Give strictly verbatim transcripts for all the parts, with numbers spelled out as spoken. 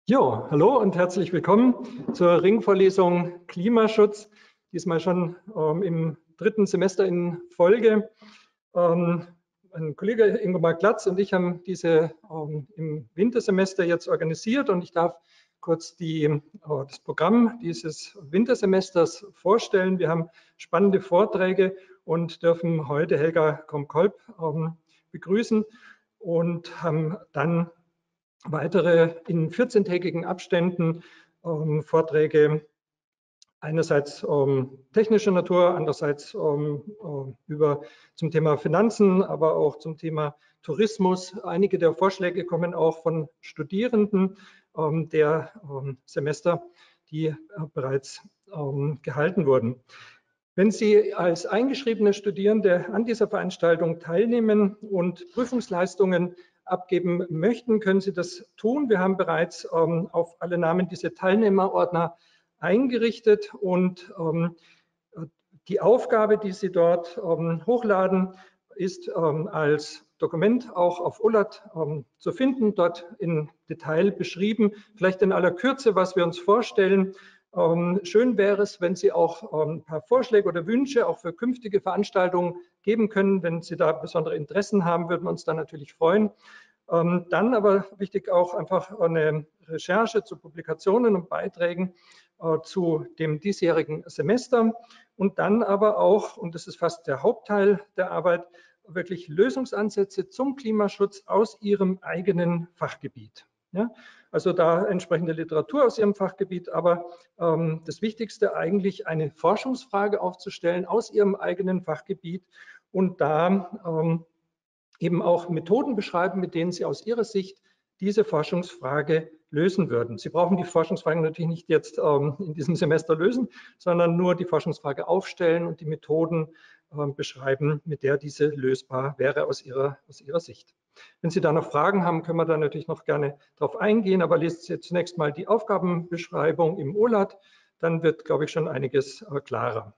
Jo, hallo und herzlich willkommen zur Ringvorlesung Klimaschutz, diesmal schon ähm, im dritten Semester in Folge. Ähm, mein Kollege Ingomar Glatz und ich haben diese ähm, im Wintersemester jetzt organisiert und ich darf kurz die, äh, das Programm dieses Wintersemesters vorstellen. Wir haben spannende Vorträge und dürfen heute Helga Kromkolb ähm, begrüßen und haben dann weitere in vierzehntägigen Abständen ähm, Vorträge einerseits ähm, technischer Natur, andererseits ähm, äh, über zum Thema Finanzen, aber auch zum Thema Tourismus. Einige der Vorschläge kommen auch von Studierenden ähm, der ähm, Semester, die äh, bereits ähm, gehalten wurden. Wenn Sie als eingeschriebene Studierende an dieser Veranstaltung teilnehmen und Prüfungsleistungen abgeben möchten, können Sie das tun. Wir haben bereits ähm, auf alle Namen diese Teilnehmerordner eingerichtet und ähm, die Aufgabe, die Sie dort ähm, hochladen, ist ähm, als Dokument auch auf O L A T ähm, zu finden, dort in Detail beschrieben, vielleicht in aller Kürze, was wir uns vorstellen. Ähm, schön wäre es, wenn Sie auch ähm, ein paar Vorschläge oder Wünsche auch für künftige Veranstaltungen geben können. Wenn Sie da besondere Interessen haben, würden wir uns da natürlich freuen. Ähm, dann aber wichtig auch einfach eine Recherche zu Publikationen und Beiträgen äh, zu dem diesjährigen Semester und dann aber auch, und das ist fast der Hauptteil der Arbeit, wirklich Lösungsansätze zum Klimaschutz aus Ihrem eigenen Fachgebiet. Ja, also da entsprechende Literatur aus Ihrem Fachgebiet, aber ähm, das Wichtigste eigentlich eine Forschungsfrage aufzustellen aus Ihrem eigenen Fachgebiet und da ähm, eben auch Methoden beschreiben, mit denen Sie aus Ihrer Sicht diese Forschungsfrage lösen würden. Sie brauchen die Forschungsfrage natürlich nicht jetzt ähm, in diesem Semester lösen, sondern nur die Forschungsfrage aufstellen und die Methoden ähm, beschreiben, mit der diese lösbar wäre aus Ihrer, aus Ihrer Sicht. Wenn Sie da noch Fragen haben, können wir da natürlich noch gerne darauf eingehen, aber lesen Sie zunächst mal die Aufgabenbeschreibung im O L A T, dann wird, glaube ich, schon einiges äh, klarer.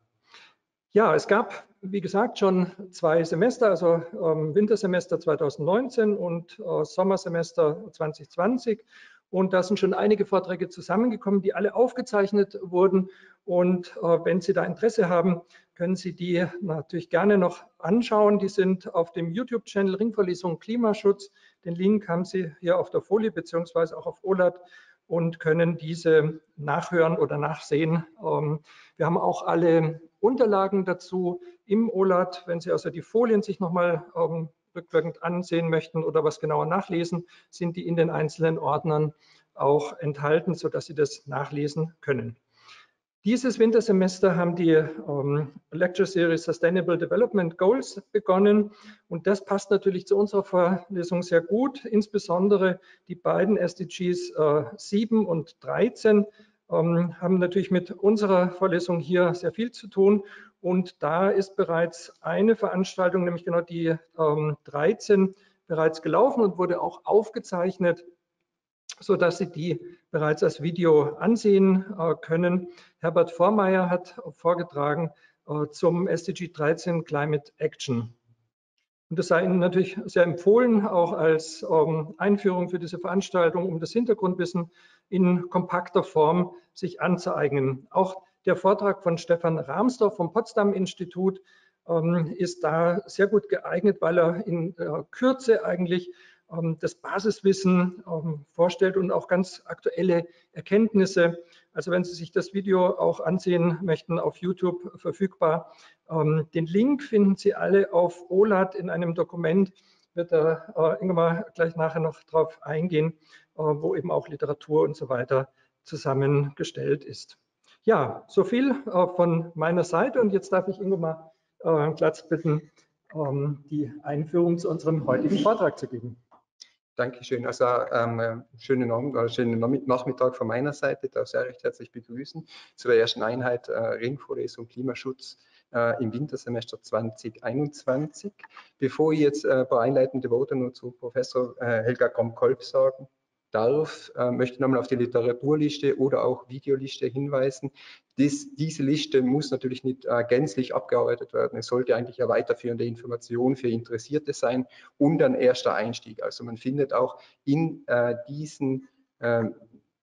Ja, es gab, wie gesagt, schon zwei Semester, also ähm, Wintersemester zweitausendneunzehn und äh, Sommersemester zwanzig zwanzig. Und da sind schon einige Vorträge zusammengekommen, die alle aufgezeichnet wurden. Und äh, wenn Sie da Interesse haben, können Sie die natürlich gerne noch anschauen. Die sind auf dem YouTube-Channel Ringvorlesung Klimaschutz. Den Link haben Sie hier auf der Folie beziehungsweise auch auf O L A T und können diese nachhören oder nachsehen. Ähm, wir haben auch alle Unterlagen dazu im O L A T, wenn Sie also die Folien sich nochmal ähm, rückwirkend ansehen möchten oder was genauer nachlesen, sind die in den einzelnen Ordnern auch enthalten, sodass Sie das nachlesen können. Dieses Wintersemester haben die ähm, Lecture Series Sustainable Development Goals begonnen und das passt natürlich zu unserer Vorlesung sehr gut, insbesondere die beiden S D Gs äh, sieben und dreizehn ähm, haben natürlich mit unserer Vorlesung hier sehr viel zu tun und da ist bereits eine Veranstaltung, nämlich genau die ähm, dreizehn, bereits gelaufen und wurde auch aufgezeichnet, sodass Sie die bereits als Video ansehen äh, können. Herbert Vormeier hat vorgetragen äh, zum S D G dreizehn Climate Action. Und das sei Ihnen natürlich sehr empfohlen, auch als ähm, Einführung für diese Veranstaltung, um das Hintergrundwissen in kompakter Form sich anzueignen. Auch der Vortrag von Stefan Rahmsdorf vom Potsdam-Institut ähm, ist da sehr gut geeignet, weil er in äh, Kürze eigentlich ähm, das Basiswissen ähm, vorstellt und auch ganz aktuelle Erkenntnisse. Also wenn Sie sich das Video auch ansehen möchten, auf YouTube verfügbar. Ähm, den Link finden Sie alle auf O L A T in einem Dokument, wird da äh, Ingmar gleich nachher noch drauf eingehen, äh, wo eben auch Literatur und so weiter zusammengestellt ist. Ja, so viel äh, von meiner Seite und jetzt darf ich Ingmar äh, Glatz bitten, ähm, die Einführung zu unserem heutigen Vortrag zu geben. Dankeschön. Also ähm, schönen Abend oder schönen Nachmittag von meiner Seite. Ich darf sehr recht herzlich begrüßen zu der ersten Einheit äh, Ringvorlesung Klimaschutz äh, im Wintersemester zwanzig einundzwanzig. Bevor ich jetzt äh, ein paar einleitende Worte nur zu Professor äh, Helga Kromkolb sagen darf, äh, möchte ich nochmal auf die Literaturliste oder auch Videoliste hinweisen. Dies, diese Liste muss natürlich nicht äh, gänzlich abgearbeitet werden. Es sollte eigentlich eine weiterführende Information für Interessierte sein und ein erster Einstieg. Also man findet auch in äh, diesen äh,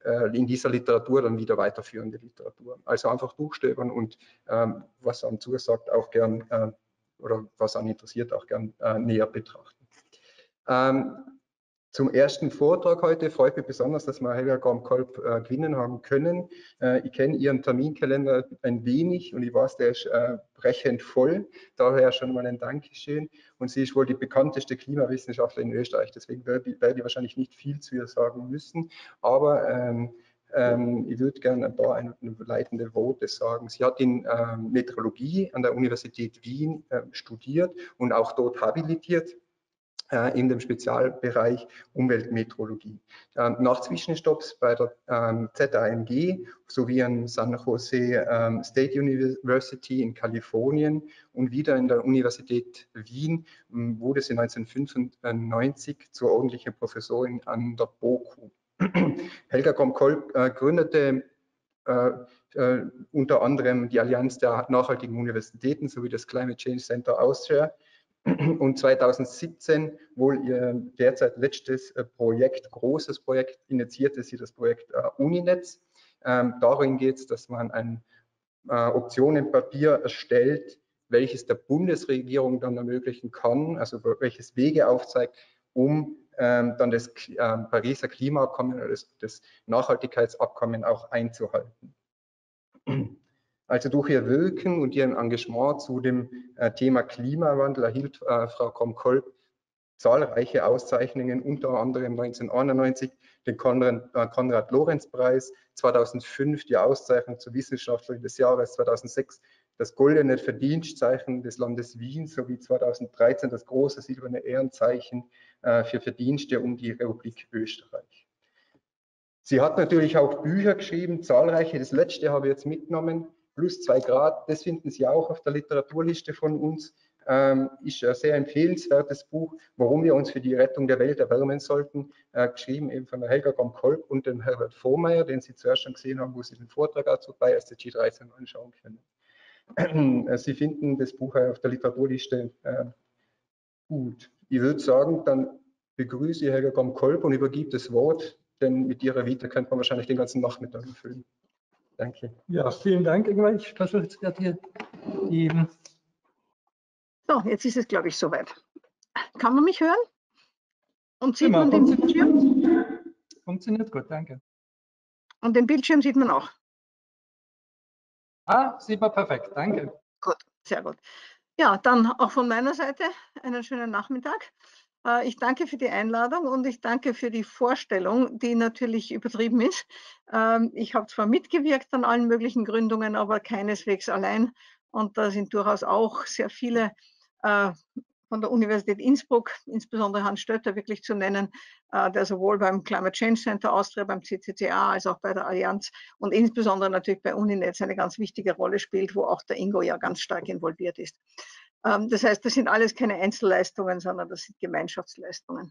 in dieser Literatur dann wieder weiterführende Literatur. Also einfach durchstöbern und ähm, was einem zusagt, auch gern äh, oder was einen interessiert, auch gern äh, näher betrachten. Ähm, Zum ersten Vortrag heute freut mich besonders, dass wir Helga Gromkolb äh, gewinnen haben können. Äh, ich kenne ihren Terminkalender ein wenig und ich weiß, der ist äh, brechend voll. Daher schon mal ein Dankeschön. Und sie ist wohl die bekannteste Klimawissenschaftlerin in Österreich. Deswegen werde ich, werde ich wahrscheinlich nicht viel zu ihr sagen müssen. Aber ähm, ähm, ich würde gerne ein paar einleitende Worte sagen. Sie hat in ähm, Meteorologie an der Universität Wien äh, studiert und auch dort habilitiert in dem Spezialbereich Umweltmeteorologie. Ähm, nach Zwischenstopps bei der ähm, Z A M G sowie an San Jose ähm, State University in Kalifornien und wieder in der Universität Wien ähm, wurde sie neunzehnhundertfünfundneunzig zur ordentlichen Professorin an der B O K U. Helga Gromkolb äh, gründete äh, äh, unter anderem die Allianz der nachhaltigen Universitäten sowie das Climate Change Center Austria. Und zweitausendsiebzehn, wohl ihr derzeit letztes Projekt, großes Projekt, initiierte sie das Projekt äh, Uninetz. Ähm, darin geht es, dass man ein äh, Optionenpapier erstellt, welches der Bundesregierung dann ermöglichen kann, also welches Wege aufzeigt, um ähm, dann das äh, Pariser Klimaabkommen oder das, das Nachhaltigkeitsabkommen auch einzuhalten. Also durch ihr Wirken und ihr Engagement zu dem äh, Thema Klimawandel erhielt äh, Frau Gromkolb zahlreiche Auszeichnungen, unter anderem neunzehnhunderteinundneunzig den Konrad, äh, Konrad-Lorenz-Preis, zweitausendfünf die Auszeichnung zur Wissenschaftlerin des Jahres, zweitausendsechs das Goldene Verdienstzeichen des Landes Wien sowie zweitausenddreizehn das große silberne Ehrenzeichen äh, für Verdienste um die Republik Österreich. Sie hat natürlich auch Bücher geschrieben, zahlreiche. Das letzte habe ich jetzt mitgenommen. Plus zwei Grad, das finden Sie auch auf der Literaturliste von uns. Ähm, ist ein sehr empfehlenswertes Buch, warum wir uns für die Rettung der Welt erwärmen sollten, äh, geschrieben eben von der Helga Gromkolb und dem Herbert Vohmeier, den Sie zuerst schon gesehen haben, wo Sie den Vortrag dazu bei S D G dreizehn anschauen können. Sie finden das Buch auf der Literaturliste äh, gut. Ich würde sagen, dann begrüße ich Helga Gromkolb und übergebe das Wort, denn mit Ihrer Vita könnte man wahrscheinlich den ganzen Nachmittag füllen. Danke. Ja, vielen Dank, Ingmar. Ich versuche jetzt gerade hier die. So, jetzt ist es, glaube ich, soweit. Kann man mich hören? Und sieht Prima, man den Bildschirm? Funktioniert gut, danke. Und den Bildschirm sieht man auch. Ah, sieht man perfekt, danke. Gut, sehr gut. Ja, dann auch von meiner Seite einen schönen Nachmittag. Ich danke für die Einladung und ich danke für die Vorstellung, die natürlich übertrieben ist. Ich habe zwar mitgewirkt an allen möglichen Gründungen, aber keineswegs allein. Und da sind durchaus auch sehr viele von der Universität Innsbruck, insbesondere Hans Stötter wirklich zu nennen, der sowohl beim Climate Change Center Austria, beim C C C A, als auch bei der Allianz und insbesondere natürlich bei Uninetz eine ganz wichtige Rolle spielt, wo auch der Ingo ja ganz stark involviert ist. Das heißt, das sind alles keine Einzelleistungen, sondern das sind Gemeinschaftsleistungen.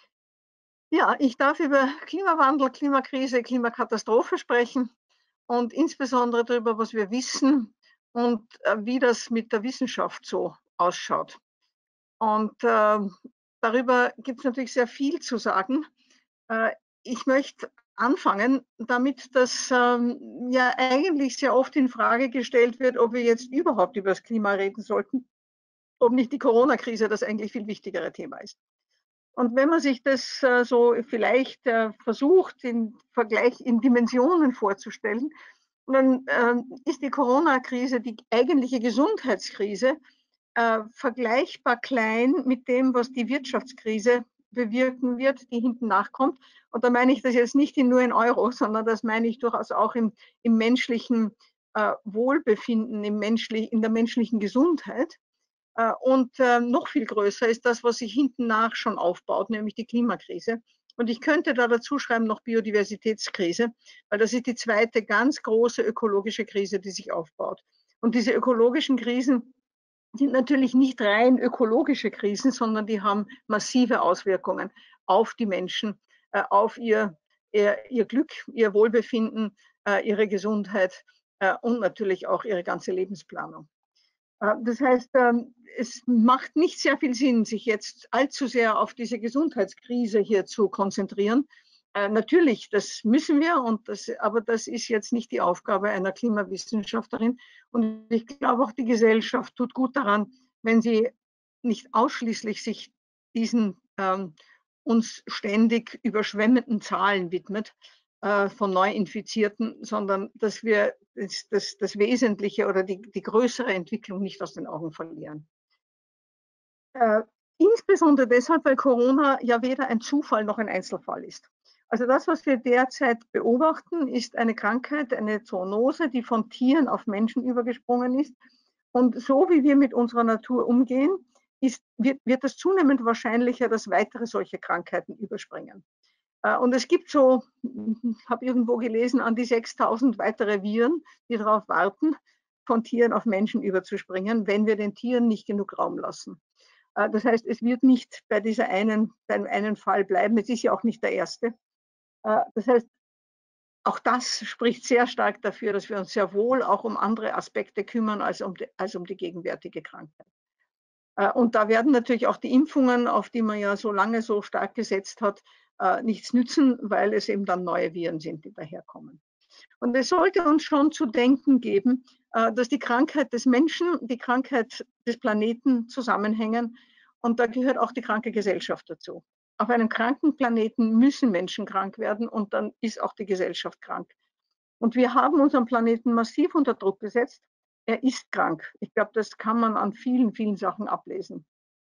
Ja, ich darf über Klimawandel, Klimakrise, Klimakatastrophe sprechen und insbesondere darüber, was wir wissen und wie das mit der Wissenschaft so ausschaut. Und äh, darüber gibt es natürlich sehr viel zu sagen. Äh, ich möchte anfangen damit, dass ähm, ja eigentlich sehr oft in Frage gestellt wird, ob wir jetzt überhaupt über das Klima reden sollten, ob nicht die Corona-Krise das eigentlich viel wichtigere Thema ist. Und wenn man sich das äh, so vielleicht äh, versucht, in Vergleich in Dimensionen vorzustellen, dann äh, ist die Corona-Krise die eigentliche Gesundheitskrise, Äh, vergleichbar klein mit dem, was die Wirtschaftskrise bewirken wird, die hinten nachkommt. Und da meine ich das jetzt nicht in, nur in Euro, sondern das meine ich durchaus auch im, im menschlichen äh, Wohlbefinden, im menschlich, in der menschlichen Gesundheit. Äh, und äh, noch viel größer ist das, was sich hinten nach schon aufbaut, nämlich die Klimakrise. Und ich könnte da dazu schreiben noch Biodiversitätskrise, weil das ist die zweite ganz große ökologische Krise, die sich aufbaut. Und diese ökologischen Krisen sind natürlich nicht rein ökologische Krisen, sondern die haben massive Auswirkungen auf die Menschen, äh, auf ihr, ihr, ihr Glück, ihr Wohlbefinden, äh, ihre Gesundheit äh, und natürlich auch ihre ganze Lebensplanung. Äh, das heißt, ähm, es macht nicht sehr viel Sinn, sich jetzt allzu sehr auf diese Gesundheitskrise hier zu konzentrieren, Äh, natürlich, das müssen wir, und das, aber das ist jetzt nicht die Aufgabe einer Klimawissenschaftlerin. Und ich glaube, auch die Gesellschaft tut gut daran, wenn sie nicht ausschließlich sich diesen ähm, uns ständig überschwemmenden Zahlen widmet äh, von Neuinfizierten, sondern dass wir das, das, das Wesentliche oder die, die größere Entwicklung nicht aus den Augen verlieren. Äh, insbesondere deshalb, weil Corona ja weder ein Zufall noch ein Einzelfall ist. Also das, was wir derzeit beobachten, ist eine Krankheit, eine Zoonose, die von Tieren auf Menschen übergesprungen ist. Und so wie wir mit unserer Natur umgehen, ist, wird, wird es zunehmend wahrscheinlicher, dass weitere solche Krankheiten überspringen. Und es gibt so, ich habe irgendwo gelesen, an die sechstausend weitere Viren, die darauf warten, von Tieren auf Menschen überzuspringen, wenn wir den Tieren nicht genug Raum lassen. Das heißt, es wird nicht bei dieser einen, beim einen Fall bleiben. Es ist ja auch nicht der erste. Das heißt, auch das spricht sehr stark dafür, dass wir uns sehr wohl auch um andere Aspekte kümmern als um die, als um die gegenwärtige Krankheit. Und da werden natürlich auch die Impfungen, auf die man ja so lange so stark gesetzt hat, nichts nützen, weil es eben dann neue Viren sind, die daherkommen. Und es sollte uns schon zu denken geben, dass die Krankheit des Menschen, die Krankheit des Planeten zusammenhängen. Und da gehört auch die kranke Gesellschaft dazu. Auf einem kranken Planeten müssen Menschen krank werden und dann ist auch die Gesellschaft krank. Und wir haben unseren Planeten massiv unter Druck gesetzt. Er ist krank. Ich glaube, das kann man an vielen, vielen Sachen ablesen.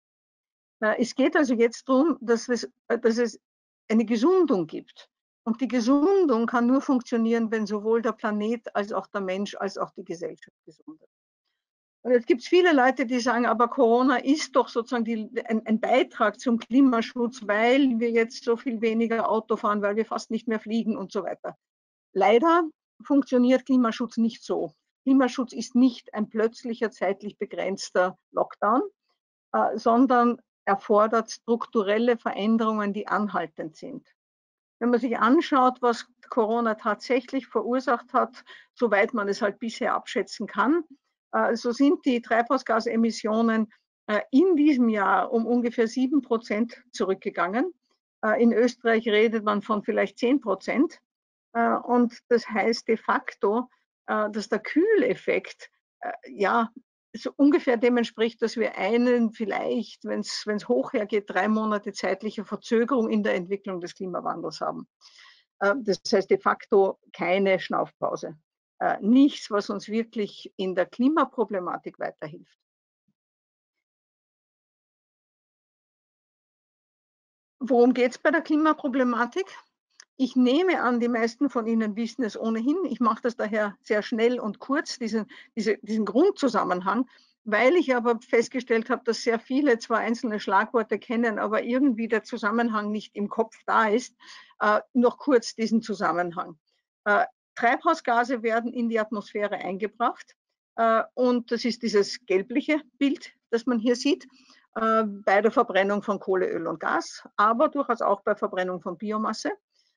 Es geht also jetzt darum, dass es, dass es eine Gesundung gibt. Und die Gesundung kann nur funktionieren, wenn sowohl der Planet als auch der Mensch als auch die Gesellschaft gesund ist. Und jetzt gibt es viele Leute, die sagen, aber Corona ist doch sozusagen die, ein, ein Beitrag zum Klimaschutz, weil wir jetzt so viel weniger Auto fahren, weil wir fast nicht mehr fliegen und so weiter. Leider funktioniert Klimaschutz nicht so. Klimaschutz ist nicht ein plötzlicher, zeitlich begrenzter Lockdown, äh, sondern erfordert strukturelle Veränderungen, die anhaltend sind. Wenn man sich anschaut, was Corona tatsächlich verursacht hat, soweit man es halt bisher abschätzen kann, äh, so sind die Treibhausgasemissionen äh, in diesem Jahr um ungefähr sieben Prozent zurückgegangen. Äh, in Österreich redet man von vielleicht zehn Prozent. Äh, und das heißt de facto, äh, dass der Kühleffekt äh, ja so ungefähr dem entspricht, dass wir einen vielleicht, wenn es hoch hergeht, drei Monate zeitliche Verzögerung in der Entwicklung des Klimawandels haben. Das heißt de facto keine Schnaufpause. Nichts, was uns wirklich in der Klimaproblematik weiterhilft. Worum geht es bei der Klimaproblematik? Ich nehme an, die meisten von Ihnen wissen es ohnehin. Ich mache das daher sehr schnell und kurz, diesen, diese, diesen Grundzusammenhang, weil ich aber festgestellt habe, dass sehr viele zwar einzelne Schlagworte kennen, aber irgendwie der Zusammenhang nicht im Kopf da ist. Äh, noch kurz diesen Zusammenhang. Äh, Treibhausgase werden in die Atmosphäre eingebracht äh, und das ist dieses gelbliche Bild, das man hier sieht, äh, bei der Verbrennung von Kohle, Öl und Gas, aber durchaus auch bei Verbrennung von Biomasse.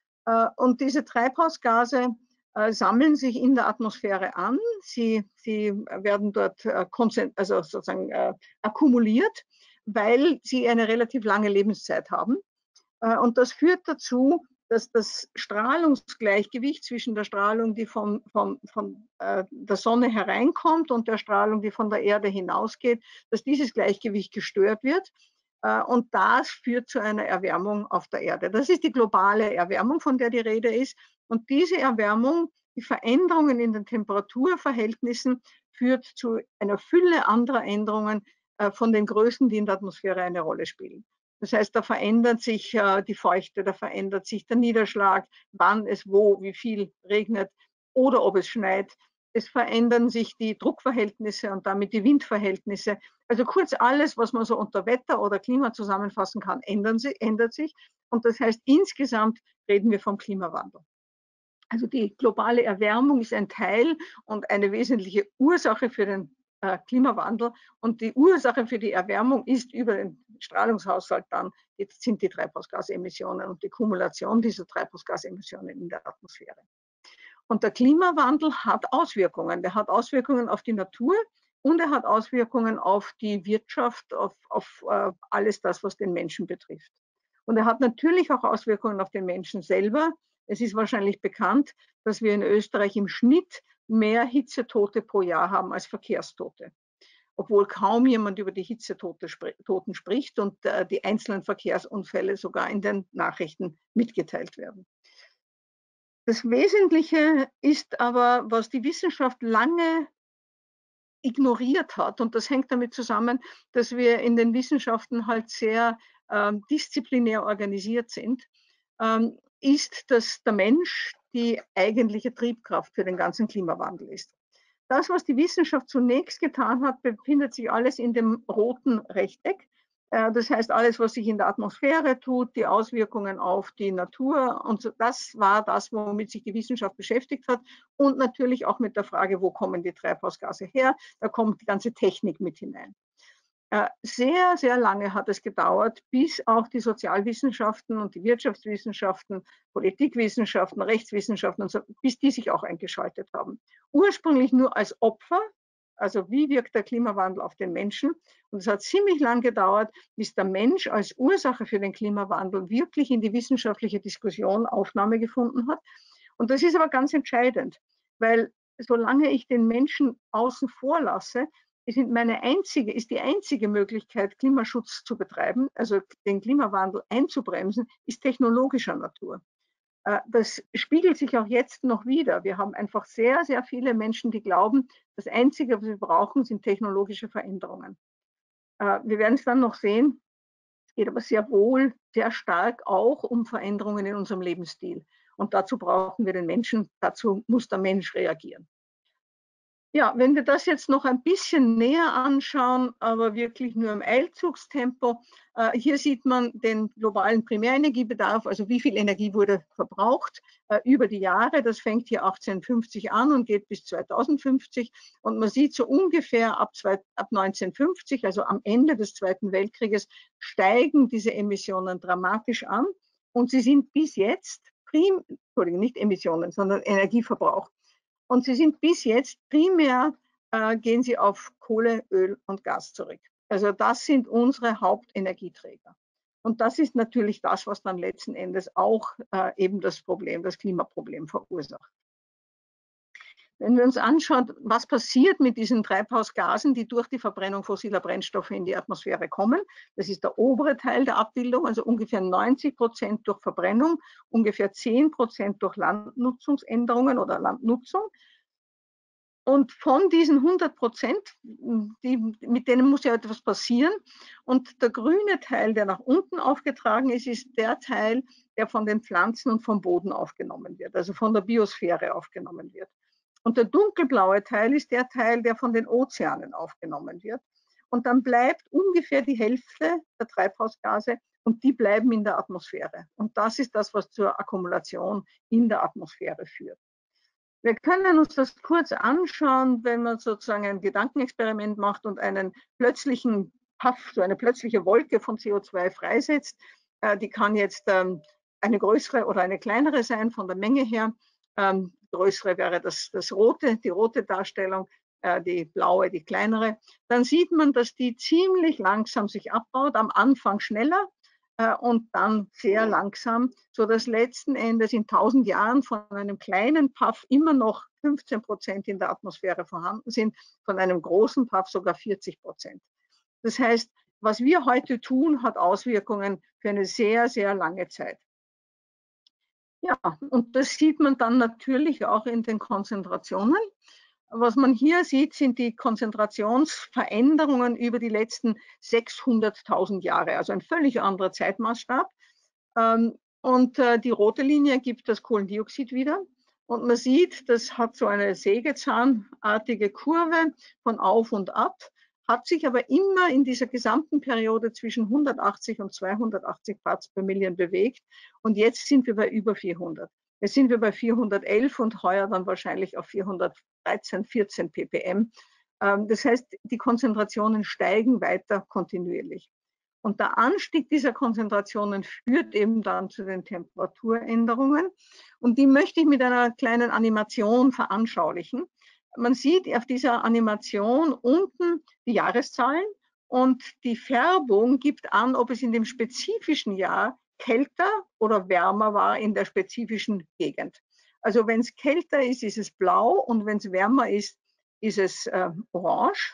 Und diese Treibhausgase äh, sammeln sich in der Atmosphäre an. Sie, sie werden dort äh, also sozusagen äh, akkumuliert, weil sie eine relativ lange Lebenszeit haben. Äh, und das führt dazu, dass das Strahlungsgleichgewicht zwischen der Strahlung, die von, von, von äh, der Sonne hereinkommt, und der Strahlung, die von der Erde hinausgeht, dass dieses Gleichgewicht gestört wird. Und das führt zu einer Erwärmung auf der Erde. Das ist die globale Erwärmung, von der die Rede ist. Und diese Erwärmung, die Veränderungen in den Temperaturverhältnissen, führt zu einer Fülle anderer Änderungen von den Größen, die in der Atmosphäre eine Rolle spielen. Das heißt, da verändert sich die Feuchte, da verändert sich der Niederschlag, wann es wo, wie viel regnet oder ob es schneit. Es verändern sich die Druckverhältnisse und damit die Windverhältnisse. Also kurz alles, was man so unter Wetter oder Klima zusammenfassen kann, ändern sie, ändert sich. Und das heißt, insgesamt reden wir vom Klimawandel. Also die globale Erwärmung ist ein Teil und eine wesentliche Ursache für den äh, Klimawandel. Und die Ursache für die Erwärmung ist über den Strahlungshaushalt dann, jetzt sind die Treibhausgasemissionen und die Kumulation dieser Treibhausgasemissionen in der Atmosphäre. Und der Klimawandel hat Auswirkungen. Der hat Auswirkungen auf die Natur und er hat Auswirkungen auf die Wirtschaft, auf, auf uh, alles das, was den Menschen betrifft. Und er hat natürlich auch Auswirkungen auf den Menschen selber. Es ist wahrscheinlich bekannt, dass wir in Österreich im Schnitt mehr Hitzetote pro Jahr haben als Verkehrstote, obwohl kaum jemand über die Hitzetoten spricht und äh, die einzelnen Verkehrsunfälle sogar in den Nachrichten mitgeteilt werden. Das Wesentliche ist aber, was die Wissenschaft lange ignoriert hat, und das hängt damit zusammen, dass wir in den Wissenschaften halt sehr ähm, disziplinär organisiert sind, ähm, ist, dass der Mensch die eigentliche Triebkraft für den ganzen Klimawandel ist. Das, was die Wissenschaft zunächst getan hat, befindet sich alles in dem roten Rechteck. Das heißt, alles, was sich in der Atmosphäre tut, die Auswirkungen auf die Natur, und so, das war das, womit sich die Wissenschaft beschäftigt hat, und natürlich auch mit der Frage, wo kommen die Treibhausgase her? Da kommt die ganze Technik mit hinein. Sehr, sehr lange hat es gedauert, bis auch die Sozialwissenschaften und die Wirtschaftswissenschaften, Politikwissenschaften, Rechtswissenschaften und so, bis die sich auch eingeschaltet haben. Ursprünglich nur als Opfer, also wie wirkt der Klimawandel auf den Menschen? Und es hat ziemlich lang gedauert, bis der Mensch als Ursache für den Klimawandel wirklich in die wissenschaftliche Diskussion Aufnahme gefunden hat. Und das ist aber ganz entscheidend, weil solange ich den Menschen außen vor lasse, ist, meine einzige, ist die einzige Möglichkeit, Klimaschutz zu betreiben, also den Klimawandel einzubremsen, ist technologischer Natur. Das spiegelt sich auch jetzt noch wieder. Wir haben einfach sehr, sehr viele Menschen, die glauben, das Einzige, was wir brauchen, sind technologische Veränderungen. Wir werden es dann noch sehen. Es geht aber sehr wohl, sehr stark auch um Veränderungen in unserem Lebensstil. Und dazu brauchen wir den Menschen, dazu muss der Mensch reagieren. Ja, wenn wir das jetzt noch ein bisschen näher anschauen, aber wirklich nur im Eilzugstempo, äh, hier sieht man den globalen Primärenergiebedarf, also wie viel Energie wurde verbraucht äh, über die Jahre. Das fängt hier achtzehnhundertfünfzig an und geht bis zweitausendfünfzig. Und man sieht so ungefähr ab, zwei, ab neunzehnhundertfünfzig, also am Ende des Zweiten Weltkrieges, steigen diese Emissionen dramatisch an. Und sie sind bis jetzt, prim, Entschuldigung, nicht Emissionen, sondern Energieverbrauch. Und sie sind bis jetzt primär, äh, gehen sie auf Kohle, Öl und Gas zurück. Also das sind unsere Hauptenergieträger. Und das ist natürlich das, was dann letzten Endes auch äh, eben das Problem, das Klimaproblem verursacht. Wenn wir uns anschauen, was passiert mit diesen Treibhausgasen, die durch die Verbrennung fossiler Brennstoffe in die Atmosphäre kommen, das ist der obere Teil der Abbildung, also ungefähr neunzig Prozent durch Verbrennung, ungefähr zehn Prozent durch Landnutzungsänderungen oder Landnutzung. Und von diesen hundert Prozent, die, mit denen muss ja etwas passieren. Und der grüne Teil, der nach unten aufgetragen ist, ist der Teil, der von den Pflanzen und vom Boden aufgenommen wird, also von der Biosphäre aufgenommen wird. Und der dunkelblaue Teil ist der Teil, der von den Ozeanen aufgenommen wird. Und dann bleibt ungefähr die Hälfte der Treibhausgase und die bleiben in der Atmosphäre. Und das ist das, was zur Akkumulation in der Atmosphäre führt. Wir können uns das kurz anschauen, wenn man sozusagen ein Gedankenexperiment macht und einen plötzlichen Puff, so eine plötzliche Wolke von C O zwei freisetzt. Die kann jetzt eine größere oder eine kleinere sein von der Menge her. Ähm, größere wäre das, das rote, die rote Darstellung, äh, die blaue, die kleinere. Dann sieht man, dass die ziemlich langsam sich abbaut, am Anfang schneller äh, und dann sehr langsam, sodass letzten Endes in tausend Jahren von einem kleinen Puff immer noch fünfzehn Prozent in der Atmosphäre vorhanden sind, von einem großen Puff sogar vierzig Prozent. Das heißt, was wir heute tun, hat Auswirkungen für eine sehr, sehr lange Zeit. Ja, und das sieht man dann natürlich auch in den Konzentrationen. Was man hier sieht, sind die Konzentrationsveränderungen über die letzten sechshunderttausend Jahre, also ein völlig anderer Zeitmaßstab. Und die rote Linie gibt das Kohlendioxid wieder. Und man sieht, das hat so eine sägezahnartige Kurve von auf und ab, hat sich aber immer in dieser gesamten Periode zwischen hundertachtzig und zweihundertachtzig Parts per Million bewegt. Und jetzt sind wir bei über vierhundert. Jetzt sind wir bei vierhundertelf und heuer dann wahrscheinlich auf vierhundertdreizehn, vierzehn ppm. Das heißt, die Konzentrationen steigen weiter kontinuierlich. Und der Anstieg dieser Konzentrationen führt eben dann zu den Temperaturänderungen. Und die möchte ich mit einer kleinen Animation veranschaulichen. Man sieht auf dieser Animation unten die Jahreszahlen und die Färbung gibt an, ob es in dem spezifischen Jahr kälter oder wärmer war in der spezifischen Gegend. Also wenn es kälter ist, ist es blau und wenn es wärmer ist, ist es äh, orange.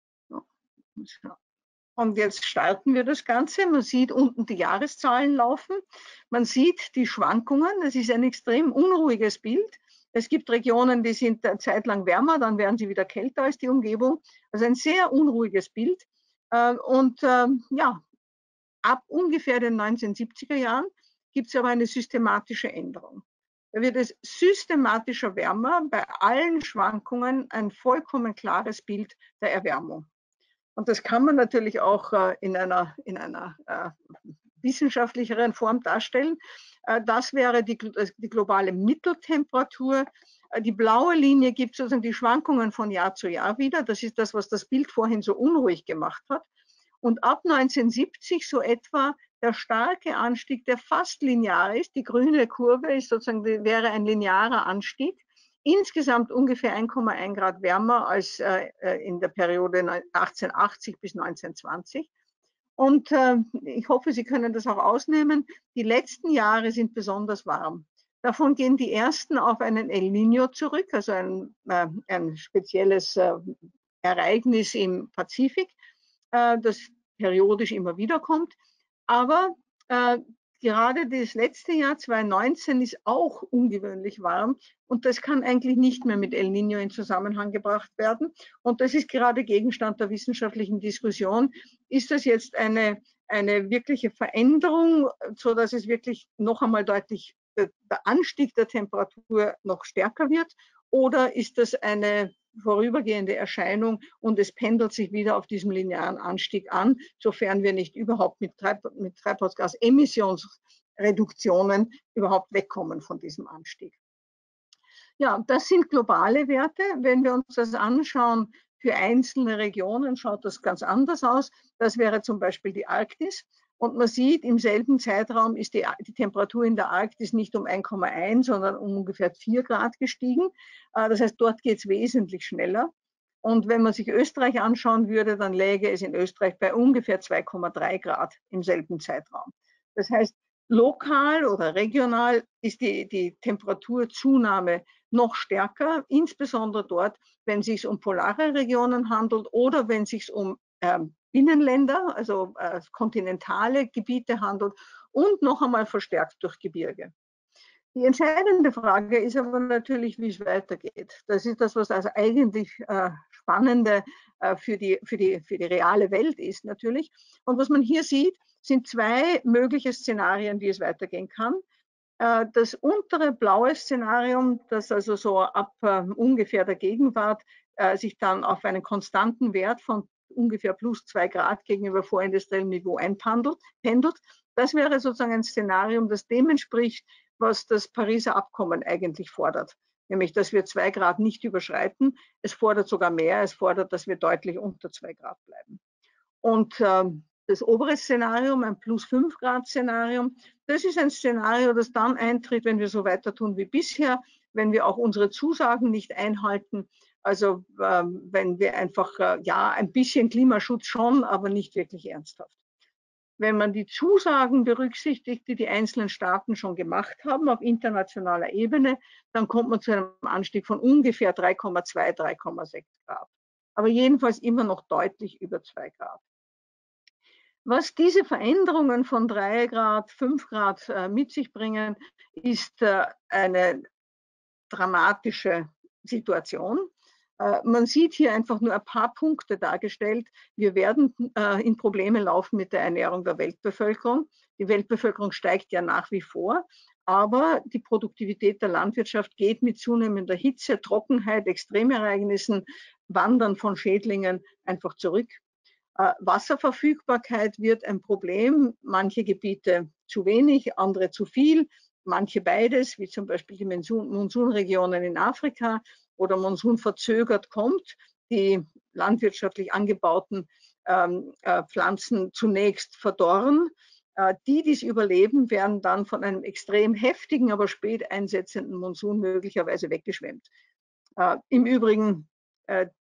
Und jetzt starten wir das Ganze. Man sieht unten die Jahreszahlen laufen. Man sieht die Schwankungen. Es ist ein extrem unruhiges Bild. Es gibt Regionen, die sind eine Zeit lang wärmer, dann werden sie wieder kälter als die Umgebung. Also ein sehr unruhiges Bild. Und ja, ab ungefähr den neunzehnhundertsiebziger Jahren gibt es aber eine systematische Änderung. Da wird es systematischer wärmer, bei allen Schwankungen ein vollkommen klares Bild der Erwärmung. Und das kann man natürlich auch äh, in einer, in einer äh, wissenschaftlicheren Form darstellen. Äh, das wäre die, die globale Mitteltemperatur. Äh, die blaue Linie gibt sozusagen die Schwankungen von Jahr zu Jahr wieder. Das ist das, was das Bild vorhin so unruhig gemacht hat. Und ab neunzehnhundertsiebzig so etwa der starke Anstieg, der fast linear ist. Die grüne Kurve ist sozusagen, wäre ein linearer Anstieg. Insgesamt ungefähr eins Komma eins Grad wärmer als äh, in der Periode achtzehnhundertachtzig bis neunzehnhundertzwanzig. Und äh, ich hoffe, Sie können das auch ausnehmen. Die letzten Jahre sind besonders warm. Davon gehen die ersten auf einen El Niño zurück, also ein, äh, ein spezielles äh, Ereignis im Pazifik, äh, das periodisch immer wieder kommt. Aber äh, gerade das letzte Jahr zweitausendneunzehn ist auch ungewöhnlich warm und das kann eigentlich nicht mehr mit El Niño in Zusammenhang gebracht werden. Und das ist gerade Gegenstand der wissenschaftlichen Diskussion. Ist das jetzt eine, eine wirkliche Veränderung, sodass es wirklich noch einmal deutlich der Anstieg der Temperatur noch stärker wird? Oder ist das eine vorübergehende Erscheinung und es pendelt sich wieder auf diesem linearen Anstieg an, sofern wir nicht überhaupt mit, Treib mit Treibhausgasemissionsreduktionen überhaupt wegkommen von diesem Anstieg. Ja, das sind globale Werte. Wenn wir uns das anschauen, für einzelne Regionen schaut das ganz anders aus. Das wäre zum Beispiel die Arktis. Und man sieht, im selben Zeitraum ist die, die Temperatur in der Arktis nicht um eins Komma eins, sondern um ungefähr vier Grad gestiegen. Das heißt, dort geht es wesentlich schneller. Und wenn man sich Österreich anschauen würde, dann läge es in Österreich bei ungefähr zwei Komma drei Grad im selben Zeitraum. Das heißt, lokal oder regional ist die, die Temperaturzunahme noch stärker, insbesondere dort, wenn es sich um polare Regionen handelt oder wenn es sich um ähm, Binnenländer, also äh, kontinentale Gebiete handelt und noch einmal verstärkt durch Gebirge. Die entscheidende Frage ist aber natürlich, wie es weitergeht. Das ist das, was also eigentlich äh, Spannende äh, für, die, für, die, für die reale Welt ist natürlich. Und was man hier sieht, sind zwei mögliche Szenarien, wie es weitergehen kann. Äh, das untere blaue Szenarium, das also so ab äh, ungefähr der Gegenwart äh, sich dann auf einen konstanten Wert von ungefähr plus zwei Grad gegenüber vorindustriellem Niveau einpendelt, das wäre sozusagen ein Szenarium, das dem entspricht, was das Pariser Abkommen eigentlich fordert, nämlich dass wir zwei Grad nicht überschreiten. Es fordert sogar mehr, es fordert, dass wir deutlich unter zwei Grad bleiben. Und ähm, das obere Szenarium, ein plus fünf Grad Szenarium, das ist ein Szenario, das dann eintritt, wenn wir so weiter tun wie bisher, wenn wir auch unsere Zusagen nicht einhalten. Also ähm, wenn wir einfach, äh, ja, ein bisschen Klimaschutz schon, aber nicht wirklich ernsthaft. Wenn man die Zusagen berücksichtigt, die die einzelnen Staaten schon gemacht haben auf internationaler Ebene, dann kommt man zu einem Anstieg von ungefähr drei Komma zwei, drei Komma sechs Grad. Aber jedenfalls immer noch deutlich über zwei Grad. Was diese Veränderungen von drei Grad, fünf Grad äh, mit sich bringen, ist äh, eine dramatische Situation. Äh, man sieht hier einfach nur ein paar Punkte dargestellt. Wir werden äh, in Probleme laufen mit der Ernährung der Weltbevölkerung. Die Weltbevölkerung steigt ja nach wie vor, aber die Produktivität der Landwirtschaft geht mit zunehmender Hitze, Trockenheit, Extremereignissen, Wandern von Schädlingen einfach zurück. Äh, Wasserverfügbarkeit wird ein Problem. Manche Gebiete zu wenig, andere zu viel. Manche beides, wie zum Beispiel die Monsunregionen in Afrika oder monsunverzögert kommt, die landwirtschaftlich angebauten ähm, äh, Pflanzen zunächst verdorren. Äh, die, die es überleben, werden dann von einem extrem heftigen, aber spät einsetzenden Monsun möglicherweise weggeschwemmt. Äh, Im Übrigen, äh,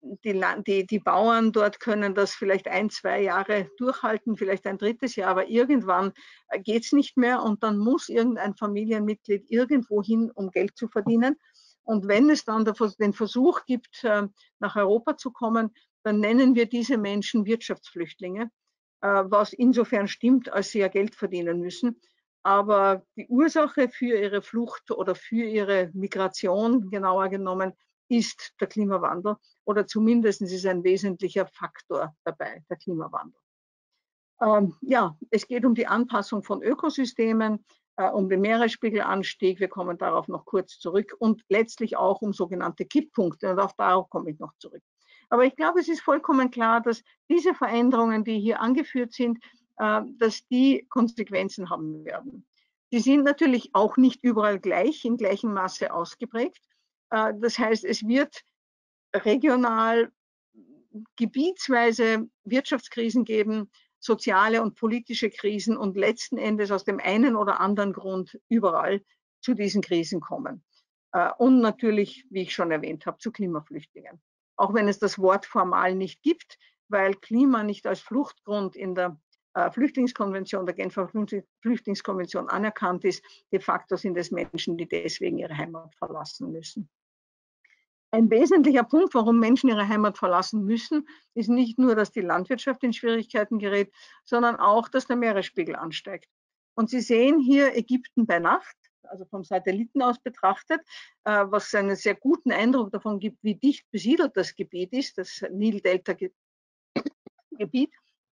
die, die, die Bauern dort können das vielleicht ein, zwei Jahre durchhalten, vielleicht ein drittes Jahr, aber irgendwann geht es nicht mehr und dann muss irgendein Familienmitglied irgendwo hin, um Geld zu verdienen. Und wenn es dann den Versuch gibt, nach Europa zu kommen, dann nennen wir diese Menschen Wirtschaftsflüchtlinge, was insofern stimmt, als sie ja Geld verdienen müssen. Aber die Ursache für ihre Flucht oder für ihre Migration, genauer genommen, ist der Klimawandel oder zumindest ist ein wesentlicher Faktor dabei, der Klimawandel. Ähm, ja, es geht um die Anpassung von Ökosystemen, äh, um den Meeresspiegelanstieg, wir kommen darauf noch kurz zurück und letztlich auch um sogenannte Kipppunkte und auch darauf komme ich noch zurück. Aber ich glaube, es ist vollkommen klar, dass diese Veränderungen, die hier angeführt sind, äh, dass die Konsequenzen haben werden. Die sind natürlich auch nicht überall gleich, in gleichem Maße ausgeprägt. Äh, das heißt, es wird regional, gebietsweise Wirtschaftskrisen geben, soziale und politische Krisen und letzten Endes aus dem einen oder anderen Grund überall zu diesen Krisen kommen. Und natürlich, wie ich schon erwähnt habe, zu Klimaflüchtlingen. Auch wenn es das Wort formal nicht gibt, weil Klima nicht als Fluchtgrund in der Flüchtlingskonvention, der Genfer Flüchtlingskonvention anerkannt ist, de facto sind es Menschen, die deswegen ihre Heimat verlassen müssen. Ein wesentlicher Punkt, warum Menschen ihre Heimat verlassen müssen, ist nicht nur, dass die Landwirtschaft in Schwierigkeiten gerät, sondern auch, dass der Meeresspiegel ansteigt. Und Sie sehen hier Ägypten bei Nacht, also vom Satelliten aus betrachtet, was einen sehr guten Eindruck davon gibt, wie dicht besiedelt das Gebiet ist, das Nil-Delta-Gebiet.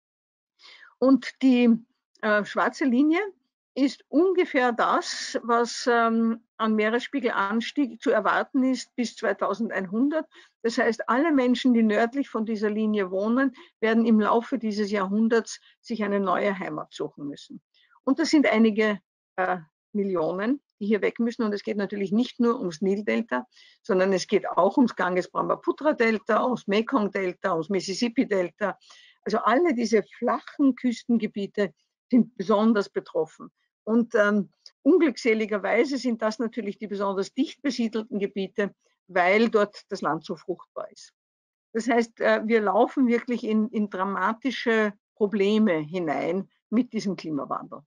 Und die äh, schwarze Linie ist ungefähr das, was ähm, an Meeresspiegelanstieg zu erwarten ist bis zweitausendeinhundert. Das heißt, alle Menschen, die nördlich von dieser Linie wohnen, werden im Laufe dieses Jahrhunderts sich eine neue Heimat suchen müssen. Und das sind einige äh, Millionen, die hier weg müssen. Und es geht natürlich nicht nur ums Nil-Delta, sondern es geht auch ums Ganges-Brahmaputra-Delta, ums Mekong-Delta, ums Mississippi-Delta. Also alle diese flachen Küstengebiete sind besonders betroffen. Und ähm, unglückseligerweise sind das natürlich die besonders dicht besiedelten Gebiete, weil dort das Land so fruchtbar ist. Das heißt, äh, wir laufen wirklich in, in dramatische Probleme hinein mit diesem Klimawandel.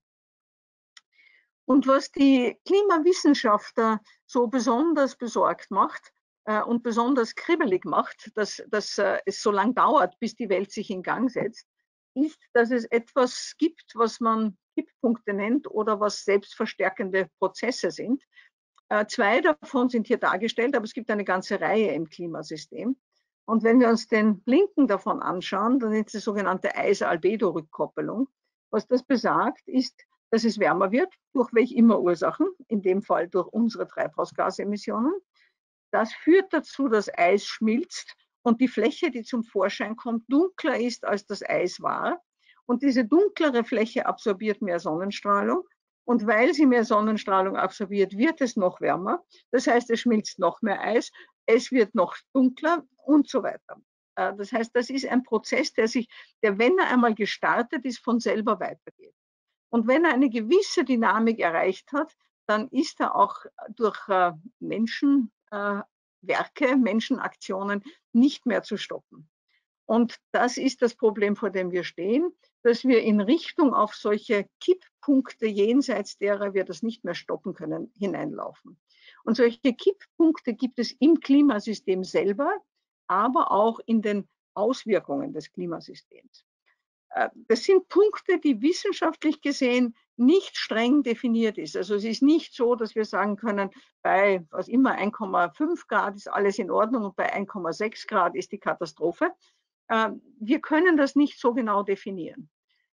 Und was die Klimawissenschaftler so besonders besorgt macht äh, und besonders kribbelig macht, dass, dass äh, es so lange dauert, bis die Welt sich in Gang setzt, ist, dass es etwas gibt, was man Kipppunkte nennt oder was selbstverstärkende Prozesse sind. Äh, zwei davon sind hier dargestellt, aber es gibt eine ganze Reihe im Klimasystem. Und wenn wir uns den linken davon anschauen, dann ist die sogenannte Eis-Albedo-Rückkoppelung. Was das besagt, ist, dass es wärmer wird, durch welche immer Ursachen, in dem Fall durch unsere Treibhausgasemissionen. Das führt dazu, dass Eis schmilzt und die Fläche, die zum Vorschein kommt, dunkler ist, als das Eis war. Und diese dunklere Fläche absorbiert mehr Sonnenstrahlung. Und weil sie mehr Sonnenstrahlung absorbiert, wird es noch wärmer. Das heißt, es schmilzt noch mehr Eis, es wird noch dunkler und so weiter. Das heißt, das ist ein Prozess, der sich, der, wenn er einmal gestartet ist, von selber weitergeht. Und wenn er eine gewisse Dynamik erreicht hat, dann ist er auch durch äh, Menschenwerke, äh, Menschenaktionen nicht mehr zu stoppen. Und das ist das Problem, vor dem wir stehen, dass wir in Richtung auf solche Kipppunkte jenseits derer wir das nicht mehr stoppen können, hineinlaufen. Und solche Kipppunkte gibt es im Klimasystem selber, aber auch in den Auswirkungen des Klimasystems. Das sind Punkte, die wissenschaftlich gesehen nicht streng definiert ist. Also es ist nicht so, dass wir sagen können, bei was immer eins Komma fünf Grad ist alles in Ordnung und bei eins Komma sechs Grad ist die Katastrophe. Wir können das nicht so genau definieren.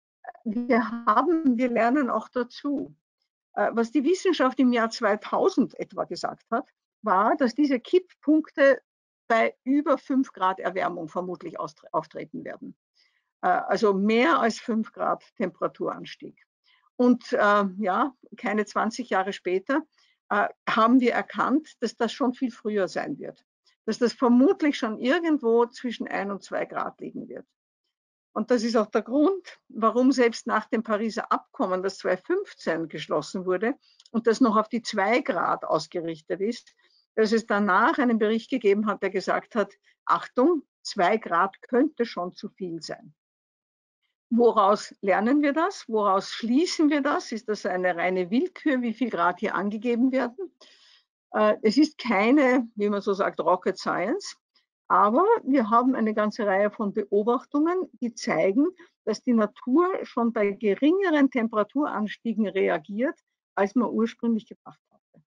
Wir haben, wir lernen auch dazu. Was die Wissenschaft im Jahr zweitausend etwa gesagt hat, war, dass diese Kipppunkte bei über fünf Grad Erwärmung vermutlich auftreten werden. Also mehr als fünf Grad Temperaturanstieg. Und äh, ja, keine zwanzig Jahre später äh, haben wir erkannt, dass das schon viel früher sein wird. Dass das vermutlich schon irgendwo zwischen ein und zwei Grad liegen wird. Und das ist auch der Grund, warum selbst nach dem Pariser Abkommen, das zweitausendfünfzehn geschlossen wurde und das noch auf die zwei Grad ausgerichtet ist, dass es danach einen Bericht gegeben hat, der gesagt hat, Achtung, zwei Grad könnte schon zu viel sein. Woraus lernen wir das? Woraus schließen wir das? Ist das eine reine Willkür, wie viel Grad hier angegeben werden? Es ist keine, wie man so sagt, Rocket Science, aber wir haben eine ganze Reihe von Beobachtungen, die zeigen, dass die Natur schon bei geringeren Temperaturanstiegen reagiert, als man ursprünglich gedacht hatte.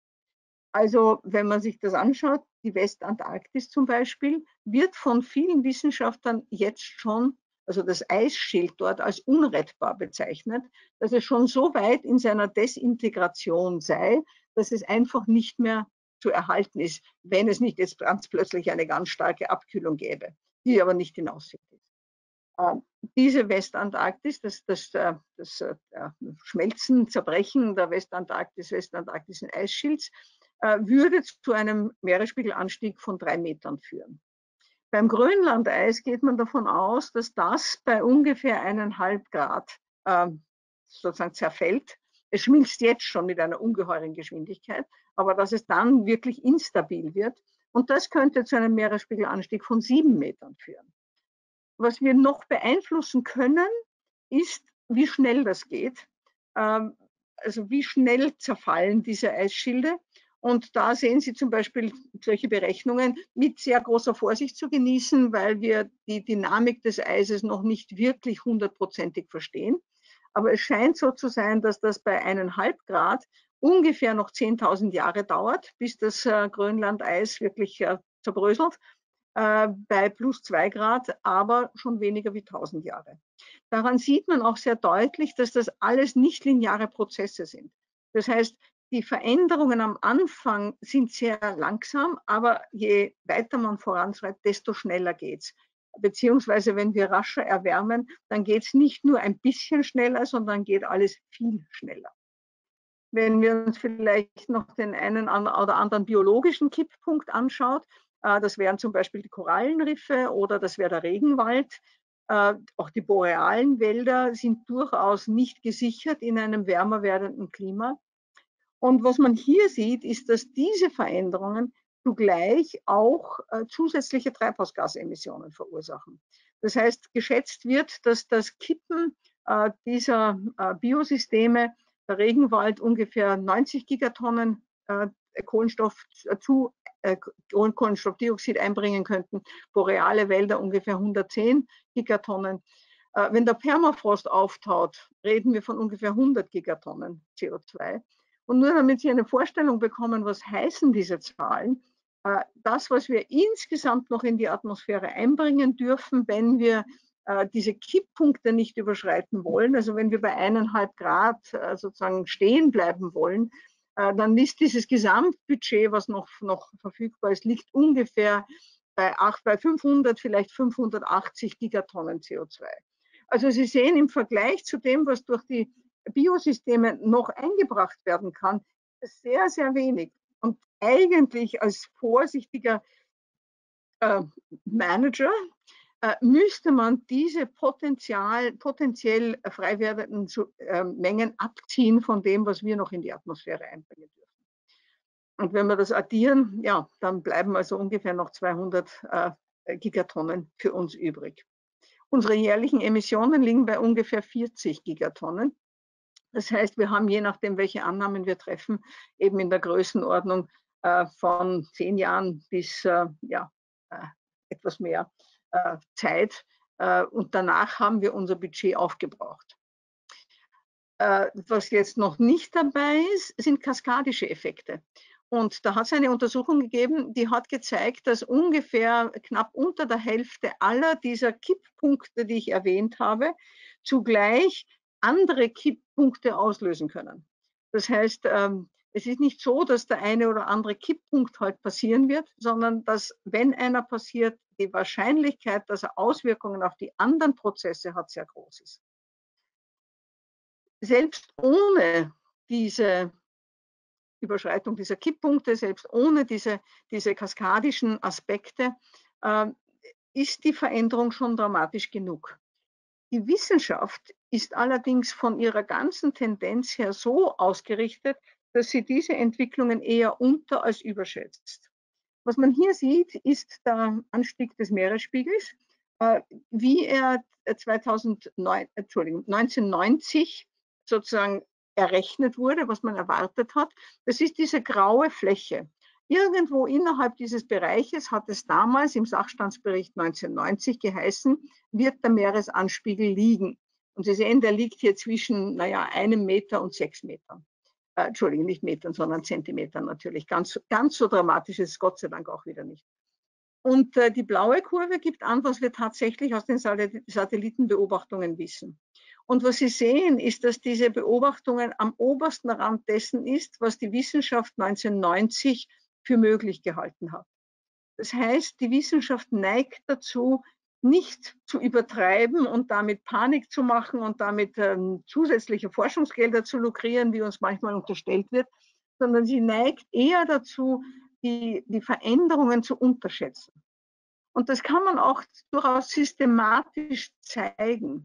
Also wenn man sich das anschaut, die Westantarktis zum Beispiel, wird von vielen Wissenschaftlern jetzt schon, also das Eisschild dort, als unrettbar bezeichnet, dass es schon so weit in seiner Desintegration sei, dass es einfach nicht mehr zu erhalten ist, wenn es nicht jetzt ganz plötzlich eine ganz starke Abkühlung gäbe, die aber nicht in Aussicht ist. Äh, diese Westantarktis, das, das, das, das äh, Schmelzen, Zerbrechen der Westantarktis, westantarktischen Eisschilds, äh, würde zu einem Meeresspiegelanstieg von drei Metern führen. Beim Grönlandeis geht man davon aus, dass das bei ungefähr eineinhalb Grad äh, sozusagen zerfällt. Es schmilzt jetzt schon mit einer ungeheuren Geschwindigkeit, aber dass es dann wirklich instabil wird. Und das könnte zu einem Meeresspiegelanstieg von sieben Metern führen. Was wir noch beeinflussen können, ist, wie schnell das geht. Ähm, also wie schnell zerfallen diese Eisschilde. Und da sehen Sie zum Beispiel solche Berechnungen mit sehr großer Vorsicht zu genießen, weil wir die Dynamik des Eises noch nicht wirklich hundertprozentig verstehen. Aber es scheint so zu sein, dass das bei eineinhalb Grad ungefähr noch zehntausend Jahre dauert, bis das äh, Grönlandeis wirklich äh, zerbröselt. Äh, bei plus zwei Grad, aber schon weniger wie tausend Jahre. Daran sieht man auch sehr deutlich, dass das alles nicht lineare Prozesse sind. Das heißt, die Veränderungen am Anfang sind sehr langsam, aber je weiter man voranschreitet, desto schneller geht es. Beziehungsweise, wenn wir rascher erwärmen, dann geht es nicht nur ein bisschen schneller, sondern geht alles viel schneller. Wenn wir uns vielleicht noch den einen oder anderen biologischen Kipppunkt anschaut, das wären zum Beispiel die Korallenriffe oder das wäre der Regenwald. Auch die borealen Wälder sind durchaus nicht gesichert in einem wärmer werdenden Klima. Und was man hier sieht, ist, dass diese Veränderungen zugleich auch äh, zusätzliche Treibhausgasemissionen verursachen. Das heißt, geschätzt wird, dass das Kippen äh, dieser äh, Biosysteme, der Regenwald ungefähr neunzig Gigatonnen äh, Kohlenstoff zu, äh, Kohlenstoffdioxid einbringen könnten, boreale Wälder ungefähr hundertzehn Gigatonnen. Äh, wenn der Permafrost auftaut, reden wir von ungefähr hundert Gigatonnen C O zwei. Und nur damit Sie eine Vorstellung bekommen, was heißen diese Zahlen, das, was wir insgesamt noch in die Atmosphäre einbringen dürfen, wenn wir diese Kipppunkte nicht überschreiten wollen, also wenn wir bei eineinhalb Grad sozusagen stehen bleiben wollen, dann ist dieses Gesamtbudget, was noch, noch verfügbar ist, liegt ungefähr bei, acht, bei fünfhundert, vielleicht fünfhundertachtzig Gigatonnen C O zwei. Also Sie sehen im Vergleich zu dem, was durch die Biosysteme noch eingebracht werden kann, sehr, sehr wenig. Und eigentlich als vorsichtiger äh, Manager äh, müsste man diese Potenzial, potenziell frei werdenden äh, Mengen abziehen von dem, was wir noch in die Atmosphäre einbringen dürfen. Und wenn wir das addieren, ja, dann bleiben also ungefähr noch zweihundert äh, Gigatonnen für uns übrig. Unsere jährlichen Emissionen liegen bei ungefähr vierzig Gigatonnen. Das heißt, wir haben je nachdem, welche Annahmen wir treffen, eben in der Größenordnung äh, von zehn Jahren bis äh, ja, äh, etwas mehr äh, Zeit. Äh, und danach haben wir unser Budget aufgebraucht. Äh, was jetzt noch nicht dabei ist, sind kaskadische Effekte. Und da hat es eine Untersuchung gegeben, die hat gezeigt, dass ungefähr knapp unter der Hälfte aller dieser Kipppunkte, die ich erwähnt habe, zugleich andere Kipppunkte auslösen können. Das heißt, ähm, es ist nicht so, dass der eine oder andere Kipppunkt halt passieren wird, sondern dass, wenn einer passiert, die Wahrscheinlichkeit, dass er Auswirkungen auf die anderen Prozesse hat, sehr groß ist. Selbst ohne diese Überschreitung dieser Kipppunkte, selbst ohne diese, diese kaskadischen Aspekte, äh, ist die Veränderung schon dramatisch genug. Die Wissenschaft ist allerdings von ihrer ganzen Tendenz her so ausgerichtet, dass sie diese Entwicklungen eher unter- als überschätzt. Was man hier sieht, ist der Anstieg des Meeresspiegels, äh, wie er zweitausendneun, Entschuldigung, neunzehnhundertneunzig sozusagen errechnet wurde, was man erwartet hat. Das ist diese graue Fläche. Irgendwo innerhalb dieses Bereiches hat es damals im Sachstandsbericht neunzehnhundertneunzig geheißen, wird der Meeresanspiegel liegen. Und Sie sehen, der liegt hier zwischen, naja, einem Meter und sechs Metern. Äh, Entschuldigung, nicht Metern, sondern Zentimetern natürlich. Ganz, ganz so dramatisch ist es Gott sei Dank auch wieder nicht. Und äh, die blaue Kurve gibt an, was wir tatsächlich aus den Satellitenbeobachtungen wissen. Und was Sie sehen, ist, dass diese Beobachtungen am obersten Rand dessen ist, was die Wissenschaft neunzehnhundertneunzig für möglich gehalten hat. Das heißt, die Wissenschaft neigt dazu, nicht zu übertreiben und damit Panik zu machen und damit ähm, zusätzliche Forschungsgelder zu lukrieren, wie uns manchmal unterstellt wird, sondern sie neigt eher dazu, die, die Veränderungen zu unterschätzen. Und das kann man auch durchaus systematisch zeigen.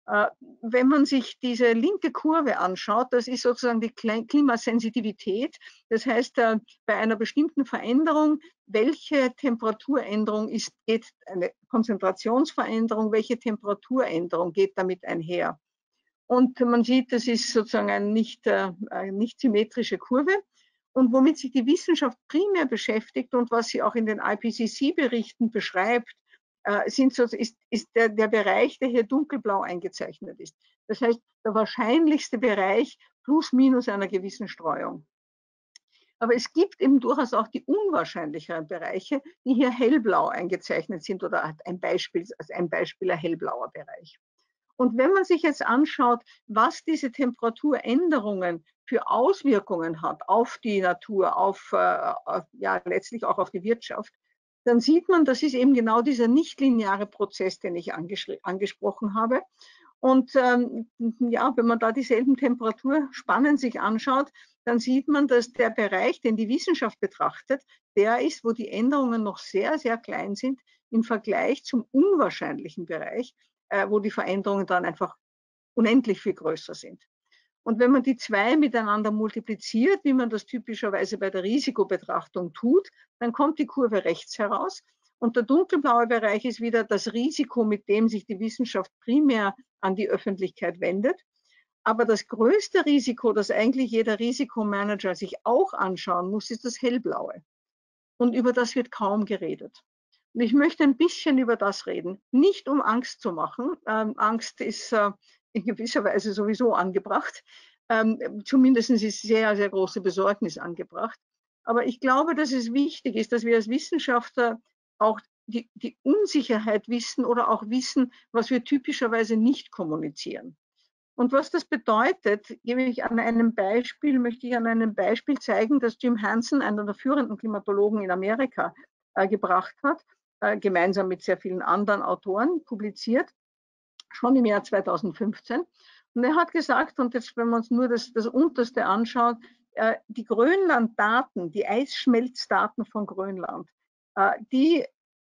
Wenn man sich diese linke Kurve anschaut, das ist sozusagen die Klimasensitivität. Das heißt, bei einer bestimmten Veränderung, welche Temperaturänderung ist, geht eine Konzentrationsveränderung, welche Temperaturänderung geht damit einher? Und man sieht, das ist sozusagen eine nicht, eine nicht symmetrische Kurve. Und womit sich die Wissenschaft primär beschäftigt und was sie auch in den I P C C-Berichten beschreibt, sind so, ist, ist der, der Bereich, der hier dunkelblau eingezeichnet ist. Das heißt, der wahrscheinlichste Bereich plus minus einer gewissen Streuung. Aber es gibt eben durchaus auch die unwahrscheinlicheren Bereiche, die hier hellblau eingezeichnet sind oder ein Beispiel, als ein Beispiel ein hellblauer Bereich. Und wenn man sich jetzt anschaut, was diese Temperaturänderungen für Auswirkungen hat auf die Natur, auf, äh, auf ja, letztlich auch auf die Wirtschaft, dann sieht man, das ist eben genau dieser nichtlineare Prozess, den ich angesprochen habe. Und ähm, ja, wenn man da dieselben Temperaturspannen sich anschaut, dann sieht man, dass der Bereich, den die Wissenschaft betrachtet, der ist, wo die Änderungen noch sehr, sehr klein sind im Vergleich zum unwahrscheinlichen Bereich, äh, wo die Veränderungen dann einfach unendlich viel größer sind. Und wenn man die zwei miteinander multipliziert, wie man das typischerweise bei der Risikobetrachtung tut, dann kommt die Kurve rechts heraus. Und der dunkelblaue Bereich ist wieder das Risiko, mit dem sich die Wissenschaft primär an die Öffentlichkeit wendet. Aber das größte Risiko, das eigentlich jeder Risikomanager sich auch anschauen muss, ist das hellblaue. Und über das wird kaum geredet. Und ich möchte ein bisschen über das reden, nicht um Angst zu machen. Ähm, Angst ist äh, in gewisser Weise sowieso angebracht. Ähm, zumindest ist sehr, sehr große Besorgnis angebracht. Aber ich glaube, dass es wichtig ist, dass wir als Wissenschaftler auch die, die Unsicherheit wissen oder auch wissen, was wir typischerweise nicht kommunizieren. Und was das bedeutet, gebe ich an einem Beispiel, möchte ich an einem Beispiel zeigen, das Jim Hansen, einer der führenden Klimatologen in Amerika, äh, gebracht hat, äh, gemeinsam mit sehr vielen anderen Autoren publiziert, schon im Jahr zweitausendfünfzehn. Und er hat gesagt, und jetzt, wenn man uns nur das, das Unterste anschaut, äh, die Grönland-Daten, die Eisschmelzdaten von Grönland, äh, die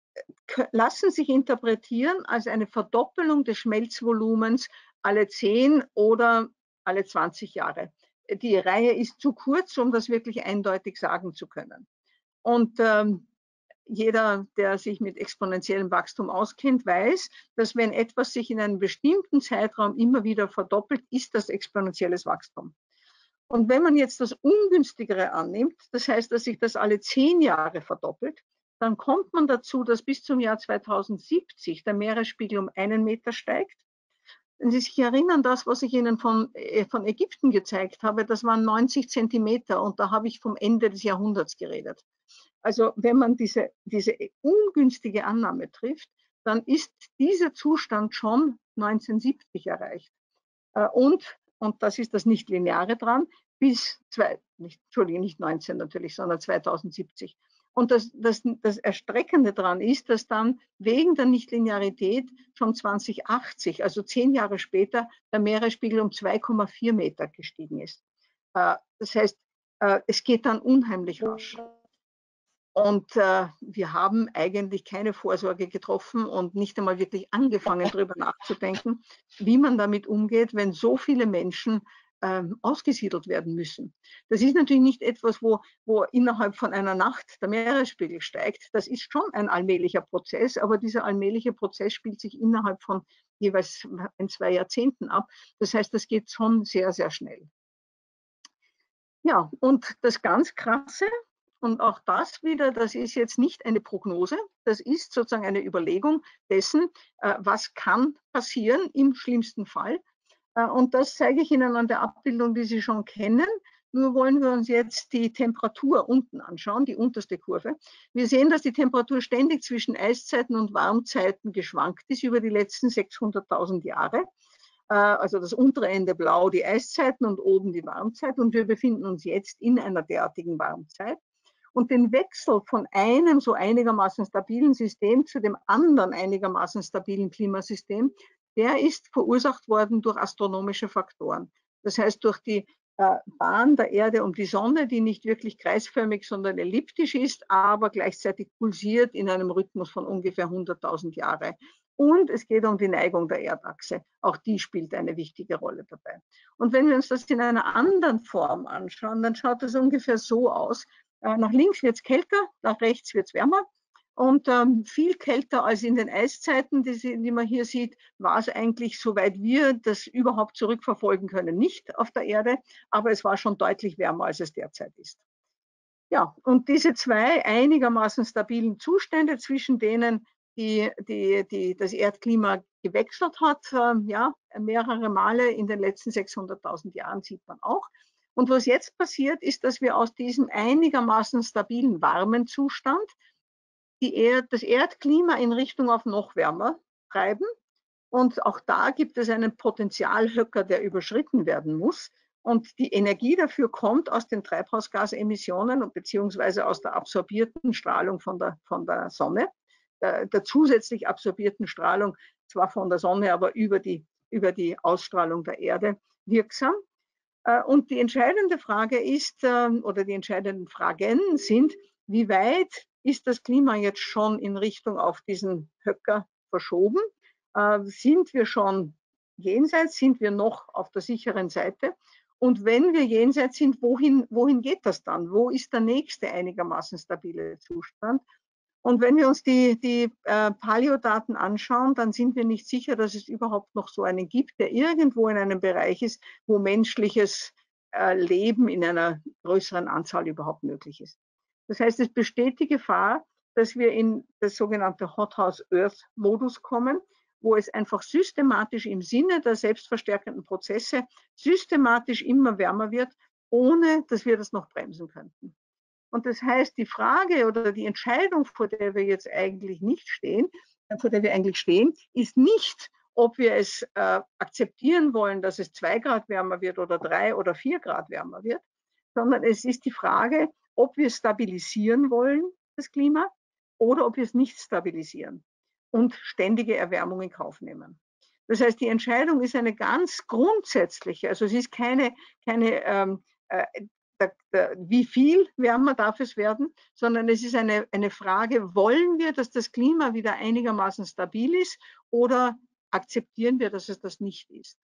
lassen sich interpretieren als eine Verdoppelung des Schmelzvolumens alle zehn oder alle zwanzig Jahre. Die Reihe ist zu kurz, um das wirklich eindeutig sagen zu können. Und ähm, jeder, der sich mit exponentiellem Wachstum auskennt, weiß, dass wenn etwas sich in einem bestimmten Zeitraum immer wieder verdoppelt, ist das exponentielles Wachstum. Und wenn man jetzt das Ungünstigere annimmt, das heißt, dass sich das alle zehn Jahre verdoppelt, dann kommt man dazu, dass bis zum Jahr zweitausendsiebzig der Meeresspiegel um einen Meter steigt. Wenn Sie sich erinnern, das, was ich Ihnen von, von Ägypten gezeigt habe, das waren neunzig Zentimeter und da habe ich vom Ende des Jahrhunderts geredet. Also wenn man diese, diese ungünstige Annahme trifft, dann ist dieser Zustand schon neunzehnhundertsiebzig erreicht. Und, und das ist das Nicht-Lineare dran, bis, zwei, nicht, Entschuldigung, nicht neunzehn natürlich, sondern zweitausendsiebzig. Und das, das, das Erstreckende daran ist, dass dann wegen der Nichtlinearität schon zweitausendachtzig, also zehn Jahre später, der Meeresspiegel um zwei Komma vier Meter gestiegen ist. Das heißt, es geht dann unheimlich rasch. Und äh, wir haben eigentlich keine Vorsorge getroffen und nicht einmal wirklich angefangen, darüber nachzudenken, wie man damit umgeht, wenn so viele Menschen ähm, ausgesiedelt werden müssen. Das ist natürlich nicht etwas, wo, wo innerhalb von einer Nacht der Meeresspiegel steigt. Das ist schon ein allmählicher Prozess, aber dieser allmähliche Prozess spielt sich innerhalb von jeweils in zwei Jahrzehnten ab. Das heißt, das geht schon sehr, sehr schnell. Ja, und das ganz Krasse, und auch das wieder, das ist jetzt nicht eine Prognose, das ist sozusagen eine Überlegung dessen, äh, was kann passieren im schlimmsten Fall. Äh, und das zeige ich Ihnen an der Abbildung, die Sie schon kennen. Nur wollen wir uns jetzt die Temperatur unten anschauen, die unterste Kurve. Wir sehen, dass die Temperatur ständig zwischen Eiszeiten und Warmzeiten geschwankt ist über die letzten sechshunderttausend Jahre. Also das untere Ende blau die Eiszeiten und oben die Warmzeit. Und wir befinden uns jetzt in einer derartigen Warmzeit. Und den Wechsel von einem so einigermaßen stabilen System zu dem anderen einigermaßen stabilen Klimasystem, der ist verursacht worden durch astronomische Faktoren. Das heißt, durch die äh, Bahn der Erde um die Sonne, die nicht wirklich kreisförmig, sondern elliptisch ist, aber gleichzeitig pulsiert in einem Rhythmus von ungefähr hunderttausend Jahren. Und es geht um die Neigung der Erdachse. Auch die spielt eine wichtige Rolle dabei. Und wenn wir uns das in einer anderen Form anschauen, dann schaut das ungefähr so aus. Äh, nach links wird es kälter, nach rechts wird es wärmer. Und ähm, viel kälter als in den Eiszeiten, die, die man hier sieht, war es eigentlich, soweit wir das überhaupt zurückverfolgen können, nicht auf der Erde. Aber es war schon deutlich wärmer, als es derzeit ist. Ja, und diese zwei einigermaßen stabilen Zustände, zwischen denen die, die, die das Erdklima gewechselt hat, äh, ja, mehrere Male in den letzten sechshunderttausend Jahren, sieht man auch. Und was jetzt passiert, ist, dass wir aus diesem einigermaßen stabilen warmen Zustand die Erd, das Erdklima in Richtung auf noch wärmer treiben. Und auch da gibt es einen Potentialhöcker, der überschritten werden muss. Und die Energie dafür kommt aus den Treibhausgasemissionen beziehungsweise aus der absorbierten Strahlung von der, von der Sonne, der, der zusätzlich absorbierten Strahlung, zwar von der Sonne, aber über die, über die Ausstrahlung der Erde wirksam. Und die entscheidende Frage ist, oder die entscheidenden Fragen sind, wie weit ist das Klima jetzt schon in Richtung auf diesen Höcker verschoben? Sind wir schon jenseits, sind wir noch auf der sicheren Seite? Und wenn wir jenseits sind, wohin, wohin geht das dann? Wo ist der nächste einigermaßen stabile Zustand? Und wenn wir uns die, die äh, Paleodaten anschauen, dann sind wir nicht sicher, dass es überhaupt noch so einen gibt, der irgendwo in einem Bereich ist, wo menschliches äh, Leben in einer größeren Anzahl überhaupt möglich ist. Das heißt, es besteht die Gefahr, dass wir in das sogenannte Hothouse Earth Modus kommen, wo es einfach systematisch im Sinne der selbstverstärkenden Prozesse systematisch immer wärmer wird, ohne dass wir das noch bremsen könnten. Und das heißt, die Frage oder die Entscheidung, vor der wir jetzt eigentlich nicht stehen, vor der wir eigentlich stehen, ist nicht, ob wir es äh, akzeptieren wollen, dass es zwei Grad wärmer wird oder drei oder vier Grad wärmer wird, sondern es ist die Frage, ob wir stabilisieren wollen, das Klima, oder ob wir es nicht stabilisieren und ständige Erwärmung in Kauf nehmen. Das heißt, die Entscheidung ist eine ganz grundsätzliche, also es ist keine, keine ähm, äh, der, der, wie viel wärmer darf es werden, sondern es ist eine, eine Frage, wollen wir, dass das Klima wieder einigermaßen stabil ist oder akzeptieren wir, dass es das nicht ist?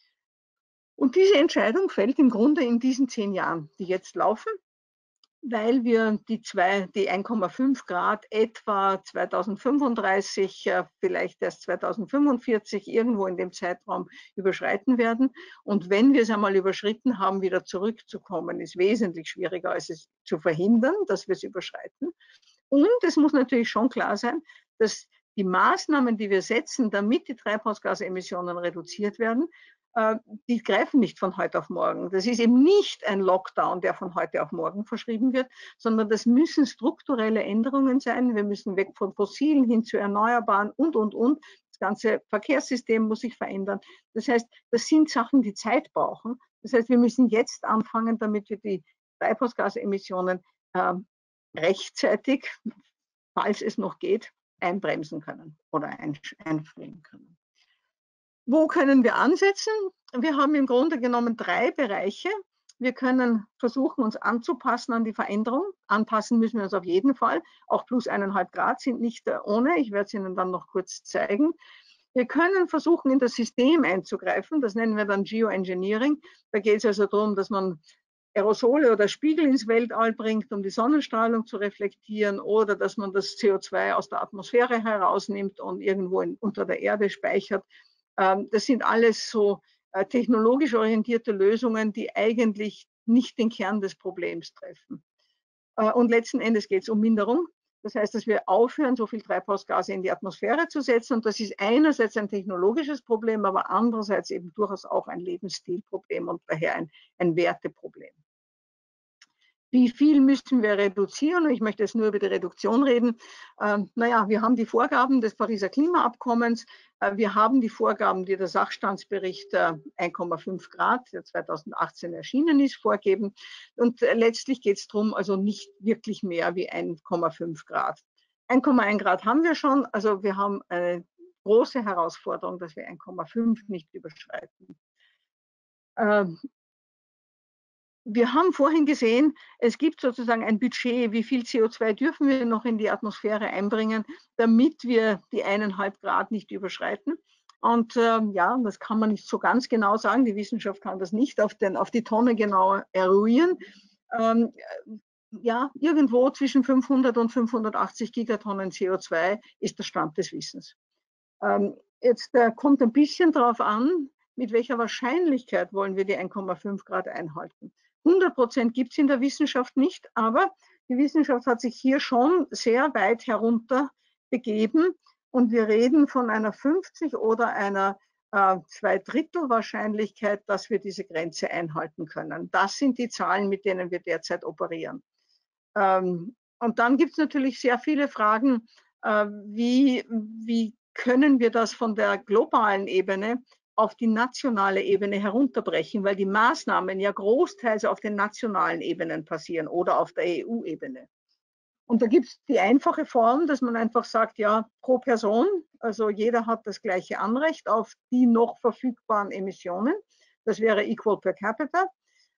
Und diese Entscheidung fällt im Grunde in diesen zehn Jahren, die jetzt laufen, weil wir die, die eins Komma fünf Grad etwa zweitausendfünfunddreißig, vielleicht erst zweitausendfünfundvierzig irgendwo in dem Zeitraum überschreiten werden. Und wenn wir es einmal überschritten haben, wieder zurückzukommen, ist wesentlich schwieriger, als es zu verhindern, dass wir es überschreiten. Und es muss natürlich schon klar sein, dass die Maßnahmen, die wir setzen, damit die Treibhausgasemissionen reduziert werden, die greifen nicht von heute auf morgen. Das ist eben nicht ein Lockdown, der von heute auf morgen verschrieben wird, sondern das müssen strukturelle Änderungen sein. Wir müssen weg von fossilen hin zu erneuerbaren und, und, und. Das ganze Verkehrssystem muss sich verändern. Das heißt, das sind Sachen, die Zeit brauchen. Das heißt, wir müssen jetzt anfangen, damit wir die Treibhausgasemissionen äh, rechtzeitig, falls es noch geht, einbremsen können oder einfrieren können. Wo können wir ansetzen? Wir haben im Grunde genommen drei Bereiche. Wir können versuchen, uns anzupassen an die Veränderung. Anpassen müssen wir uns auf jeden Fall. Auch plus eineinhalb Grad sind nicht ohne. Ich werde es Ihnen dann noch kurz zeigen. Wir können versuchen, in das System einzugreifen. Das nennen wir dann Geoengineering. Da geht es also darum, dass man Aerosole oder Spiegel ins Weltall bringt, um die Sonnenstrahlung zu reflektieren, oder dass man das C O zwei aus der Atmosphäre herausnimmt und irgendwo in, unter der Erde speichert. Ähm, das sind alles so äh, technologisch orientierte Lösungen, die eigentlich nicht den Kern des Problems treffen. Äh, und letzten Endes geht es um Minderung. Das heißt, dass wir aufhören, so viel Treibhausgase in die Atmosphäre zu setzen. Und das ist einerseits ein technologisches Problem, aber andererseits eben durchaus auch ein Lebensstilproblem und daher ein, ein Werteproblem. Wie viel müssen wir reduzieren? Ich möchte jetzt nur über die Reduktion reden. Ähm, naja, wir haben die Vorgaben des Pariser Klimaabkommens. Äh, wir haben die Vorgaben, die der Sachstandsbericht äh, eins Komma fünf Grad, der zweitausendachtzehn erschienen ist, vorgeben. Und äh, letztlich geht es darum, also nicht wirklich mehr wie eins Komma fünf Grad. eins Komma eins Grad haben wir schon. Also wir haben eine große Herausforderung, dass wir eins Komma fünf nicht überschreiten. Ähm, Wir haben vorhin gesehen, es gibt sozusagen ein Budget, wie viel C O zwei dürfen wir noch in die Atmosphäre einbringen, damit wir die eineinhalb Grad nicht überschreiten. Und ähm, ja, das kann man nicht so ganz genau sagen. Die Wissenschaft kann das nicht auf, den, auf die Tonne genau eruieren. Ähm, ja, irgendwo zwischen fünfhundert und fünfhundertachtzig Gigatonnen C O zwei ist der Stand des Wissens. Ähm, jetzt äh, kommt ein bisschen darauf an, mit welcher Wahrscheinlichkeit wollen wir die eins Komma fünf Grad einhalten. hundert Prozent gibt es in der Wissenschaft nicht, aber die Wissenschaft hat sich hier schon sehr weit herunter begeben und wir reden von einer fünfzig oder einer äh, Zweidrittel-Wahrscheinlichkeit, dass wir diese Grenze einhalten können. Das sind die Zahlen, mit denen wir derzeit operieren. Ähm, und dann gibt es natürlich sehr viele Fragen, äh, wie, wie können wir das von der globalen Ebene auf die nationale Ebene herunterbrechen, weil die Maßnahmen ja großteils auf den nationalen Ebenen passieren oder auf der E U-Ebene. Und da gibt es die einfache Form, dass man einfach sagt, ja, pro Person, also jeder hat das gleiche Anrecht auf die noch verfügbaren Emissionen. Das wäre equal per capita.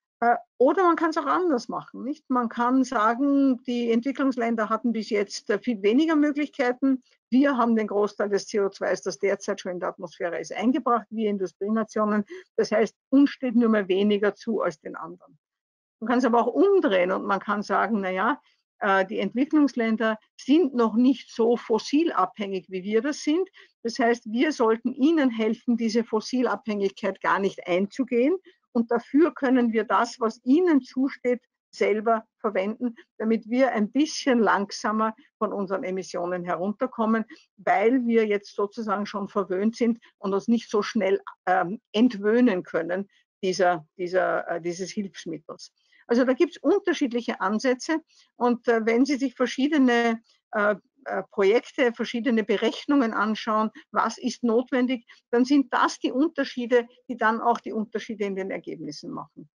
Oder man kann es auch anders machen. Nicht? Man kann sagen, die Entwicklungsländer hatten bis jetzt viel weniger Möglichkeiten. Wir haben den Großteil des C O zwei, das derzeit schon in der Atmosphäre ist, eingebracht, wir Industrienationen. Das heißt, uns steht nur mehr weniger zu als den anderen. Man kann es aber auch umdrehen und man kann sagen, naja, die Entwicklungsländer sind noch nicht so fossilabhängig, wie wir das sind. Das heißt, wir sollten ihnen helfen, diese Fossilabhängigkeit gar nicht einzugehen. Und dafür können wir das, was ihnen zusteht, selber verwenden, damit wir ein bisschen langsamer von unseren Emissionen herunterkommen, weil wir jetzt sozusagen schon verwöhnt sind und uns nicht so schnell ähm, entwöhnen können dieser, dieser, äh, dieses Hilfsmittels. Also da gibt es unterschiedliche Ansätze und äh, wenn Sie sich verschiedene äh, Projekte, verschiedene Berechnungen anschauen, was ist notwendig, dann sind das die Unterschiede, die dann auch die Unterschiede in den Ergebnissen machen.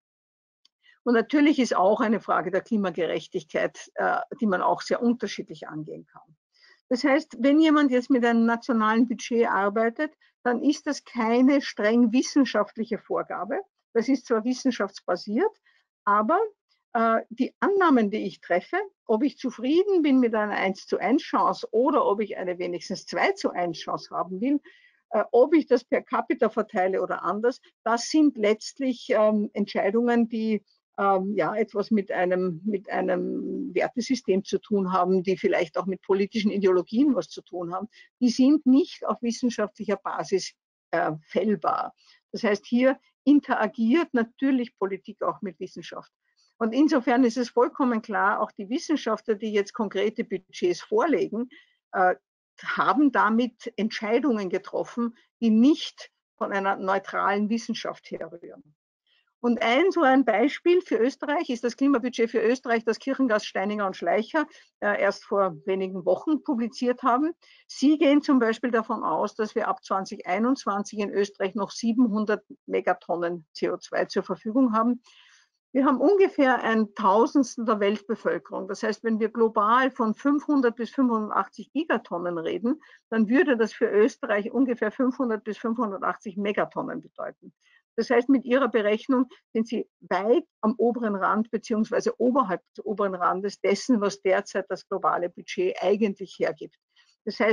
Und natürlich ist auch eine Frage der Klimagerechtigkeit, äh, die man auch sehr unterschiedlich angehen kann. Das heißt, wenn jemand jetzt mit einem nationalen Budget arbeitet, dann ist das keine streng wissenschaftliche Vorgabe. Das ist zwar wissenschaftsbasiert, aber äh, die Annahmen, die ich treffe, ob ich zufrieden bin mit einer eins zu eins Chance oder ob ich eine wenigstens zwei zu eins Chance haben will, äh, ob ich das per capita verteile oder anders, das sind letztlich ähm, Entscheidungen, die ähm, ja etwas mit einem, mit einem Wertesystem zu tun haben, die vielleicht auch mit politischen Ideologien was zu tun haben. Die sind nicht auf wissenschaftlicher Basis äh, fällbar. Das heißt, hier interagiert natürlich Politik auch mit Wissenschaft. Und insofern ist es vollkommen klar, auch die Wissenschaftler, die jetzt konkrete Budgets vorlegen, äh, haben damit Entscheidungen getroffen, die nicht von einer neutralen Wissenschaft herrühren. Und ein so ein Beispiel für Österreich ist das Klimabudget für Österreich, das Kirchengas, Steininger und Schleicher äh, erst vor wenigen Wochen publiziert haben. Sie gehen zum Beispiel davon aus, dass wir ab zweitausendeinundzwanzig in Österreich noch siebenhundert Megatonnen C O zwei zur Verfügung haben. Wir haben ungefähr ein Tausendstel der Weltbevölkerung. Das heißt, wenn wir global von fünfhundert bis fünfundachtzig Gigatonnen reden, dann würde das für Österreich ungefähr fünfhundert bis fünfhundertachtzig Megatonnen bedeuten. Das heißt, mit Ihrer Berechnung sind Sie weit am oberen Rand beziehungsweise oberhalb des oberen Randes dessen, was derzeit das globale Budget eigentlich hergibt. Das heißt,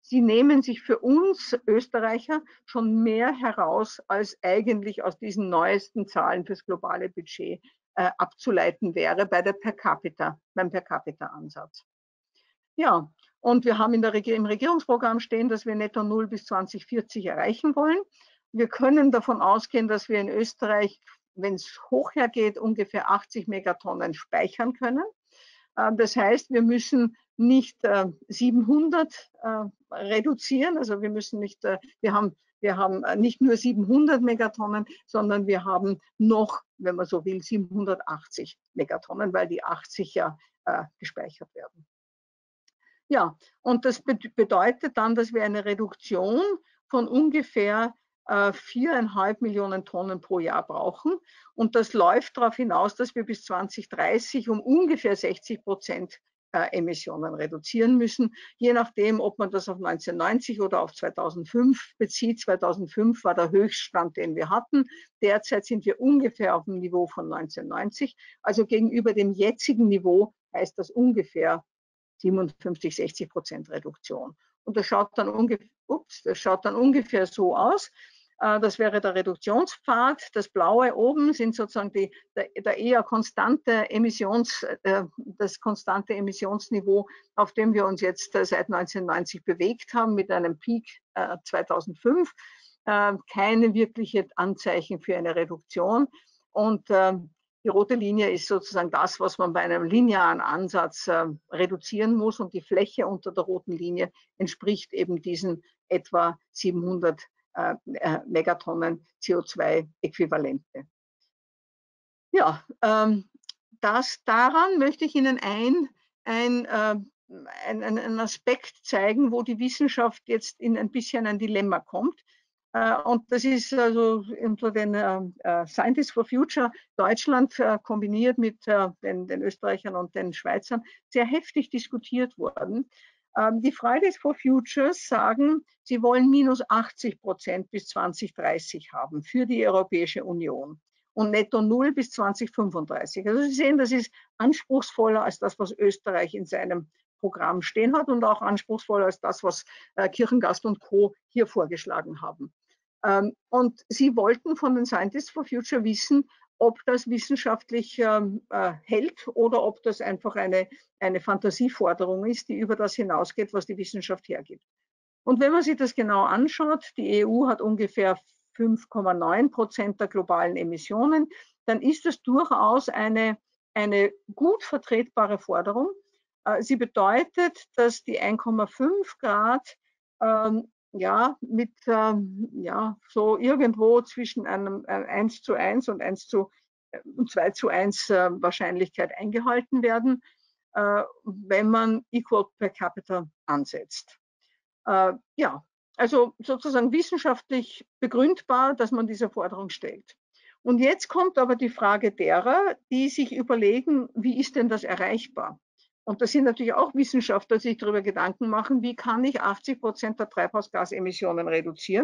sie nehmen sich für uns Österreicher schon mehr heraus, als eigentlich aus diesen neuesten Zahlen fürs globale Budget äh, abzuleiten wäre bei der per capita, beim Per-Capita-Ansatz. Ja, und wir haben in der Reg- im Regierungsprogramm stehen, dass wir netto null bis zweitausendvierzig erreichen wollen. Wir können davon ausgehen, dass wir in Österreich, wenn es hoch hergeht, ungefähr achtzig Megatonnen speichern können. Das heißt, wir müssen nicht äh, siebenhundert äh, reduzieren, also wir müssen nicht, äh, wir haben, wir haben nicht nur siebenhundert Megatonnen, sondern wir haben noch, wenn man so will, siebenhundertachtzig Megatonnen, weil die achtzig ja äh, gespeichert werden. Ja, und das bedeutet dann, dass wir eine Reduktion von ungefähr äh, viereinhalb Millionen Tonnen pro Jahr brauchen. Und das läuft darauf hinaus, dass wir bis zweitausenddreißig um ungefähr sechzig Prozent äh, Emissionen reduzieren müssen, je nachdem, ob man das auf neunzehnhundertneunzig oder auf zweitausendfünf bezieht. zweitausendfünf war der Höchststand, den wir hatten. Derzeit sind wir ungefähr auf dem Niveau von neunzehnhundertneunzig. Also gegenüber dem jetzigen Niveau heißt das ungefähr siebenundfünfzig, sechzig Prozent Reduktion. Und das schaut dann ungefähr, ups, das schaut dann ungefähr so aus. Das wäre der Reduktionspfad. Das Blaue oben sind sozusagen die, der, der eher konstante Emissions, das konstante Emissionsniveau, auf dem wir uns jetzt seit neunzehnhundertneunzig bewegt haben, mit einem Peak zweitausendfünf. Keine wirkliche Anzeichen für eine Reduktion. Und die rote Linie ist sozusagen das, was man bei einem linearen Ansatz äh, reduzieren muss, und die Fläche unter der roten Linie entspricht eben diesen etwa siebenhundert äh, äh, Megatonnen C O zwei Äquivalente. Ja, ähm, das, daran möchte ich Ihnen ein, ein, äh, ein, einen Aspekt zeigen, wo die Wissenschaft jetzt in ein bisschen ein Dilemma kommt. Und das ist also unter den äh, Scientists for Future Deutschland äh, kombiniert mit äh, den, den Österreichern und den Schweizern sehr heftig diskutiert worden. Ähm, die Fridays for Futures sagen, sie wollen minus achtzig Prozent bis zweitausenddreißig haben für die Europäische Union und netto null bis zweitausendfünfunddreißig. Also Sie sehen, das ist anspruchsvoller als das, was Österreich in seinem Programm stehen hat, und auch anspruchsvoller als das, was äh, Kirchengast und Co. hier vorgeschlagen haben. Ähm, und sie wollten von den Scientists for Future wissen, ob das wissenschaftlich ähm, äh, hält oder ob das einfach eine, eine Fantasieforderung ist, die über das hinausgeht, was die Wissenschaft hergibt. Und wenn man sich das genau anschaut, die E U hat ungefähr fünf Komma neun Prozent der globalen Emissionen, dann ist das durchaus eine, eine gut vertretbare Forderung. Sie bedeutet, dass die eins Komma fünf Grad ähm, ja, mit ähm, ja, so irgendwo zwischen einem äh, eins zu eins und eins zu zwei zu eins äh, Wahrscheinlichkeit eingehalten werden, äh, wenn man Equal per Capita ansetzt. Äh, ja, also sozusagen wissenschaftlich begründbar, dass man diese Forderung stellt. Und jetzt kommt aber die Frage derer, die sich überlegen, wie ist denn das erreichbar? Und das sind natürlich auch Wissenschaftler, die sich darüber Gedanken machen, wie kann ich achtzig Prozent der Treibhausgasemissionen reduzieren?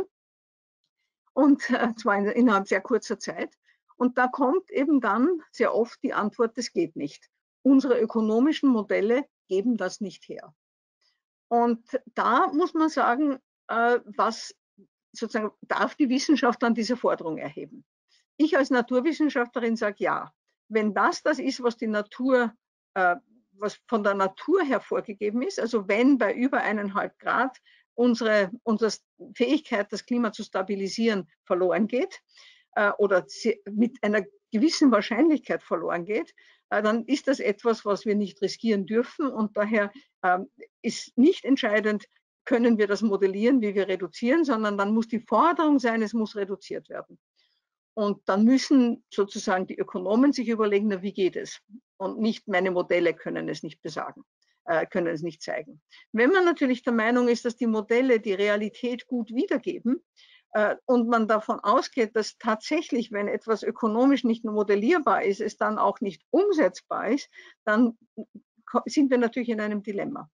Und äh, zwar in, innerhalb sehr kurzer Zeit. Und da kommt eben dann sehr oft die Antwort, das geht nicht. Unsere ökonomischen Modelle geben das nicht her. Und da muss man sagen, äh, was sozusagen darf die Wissenschaft dann diese Forderung erheben? Ich als Naturwissenschaftlerin sage ja. Wenn das das ist, was die Natur, äh, was von der Natur her vorgegeben ist, also wenn bei über eineinhalb Grad unsere, unsere Fähigkeit, das Klima zu stabilisieren, verloren geht äh, oder mit einer gewissen Wahrscheinlichkeit verloren geht, äh, dann ist das etwas, was wir nicht riskieren dürfen, und daher äh, ist nicht entscheidend, können wir das modellieren, wie wir reduzieren, sondern dann muss die Forderung sein, es muss reduziert werden. Und dann müssen sozusagen die Ökonomen sich überlegen, na, wie geht es? Und nicht meine Modelle können es nicht besagen, äh, können es nicht zeigen. Wenn man natürlich der Meinung ist, dass die Modelle die Realität gut wiedergeben äh, und man davon ausgeht, dass tatsächlich, wenn etwas ökonomisch nicht modellierbar ist, es dann auch nicht umsetzbar ist, dann sind wir natürlich in einem Dilemma.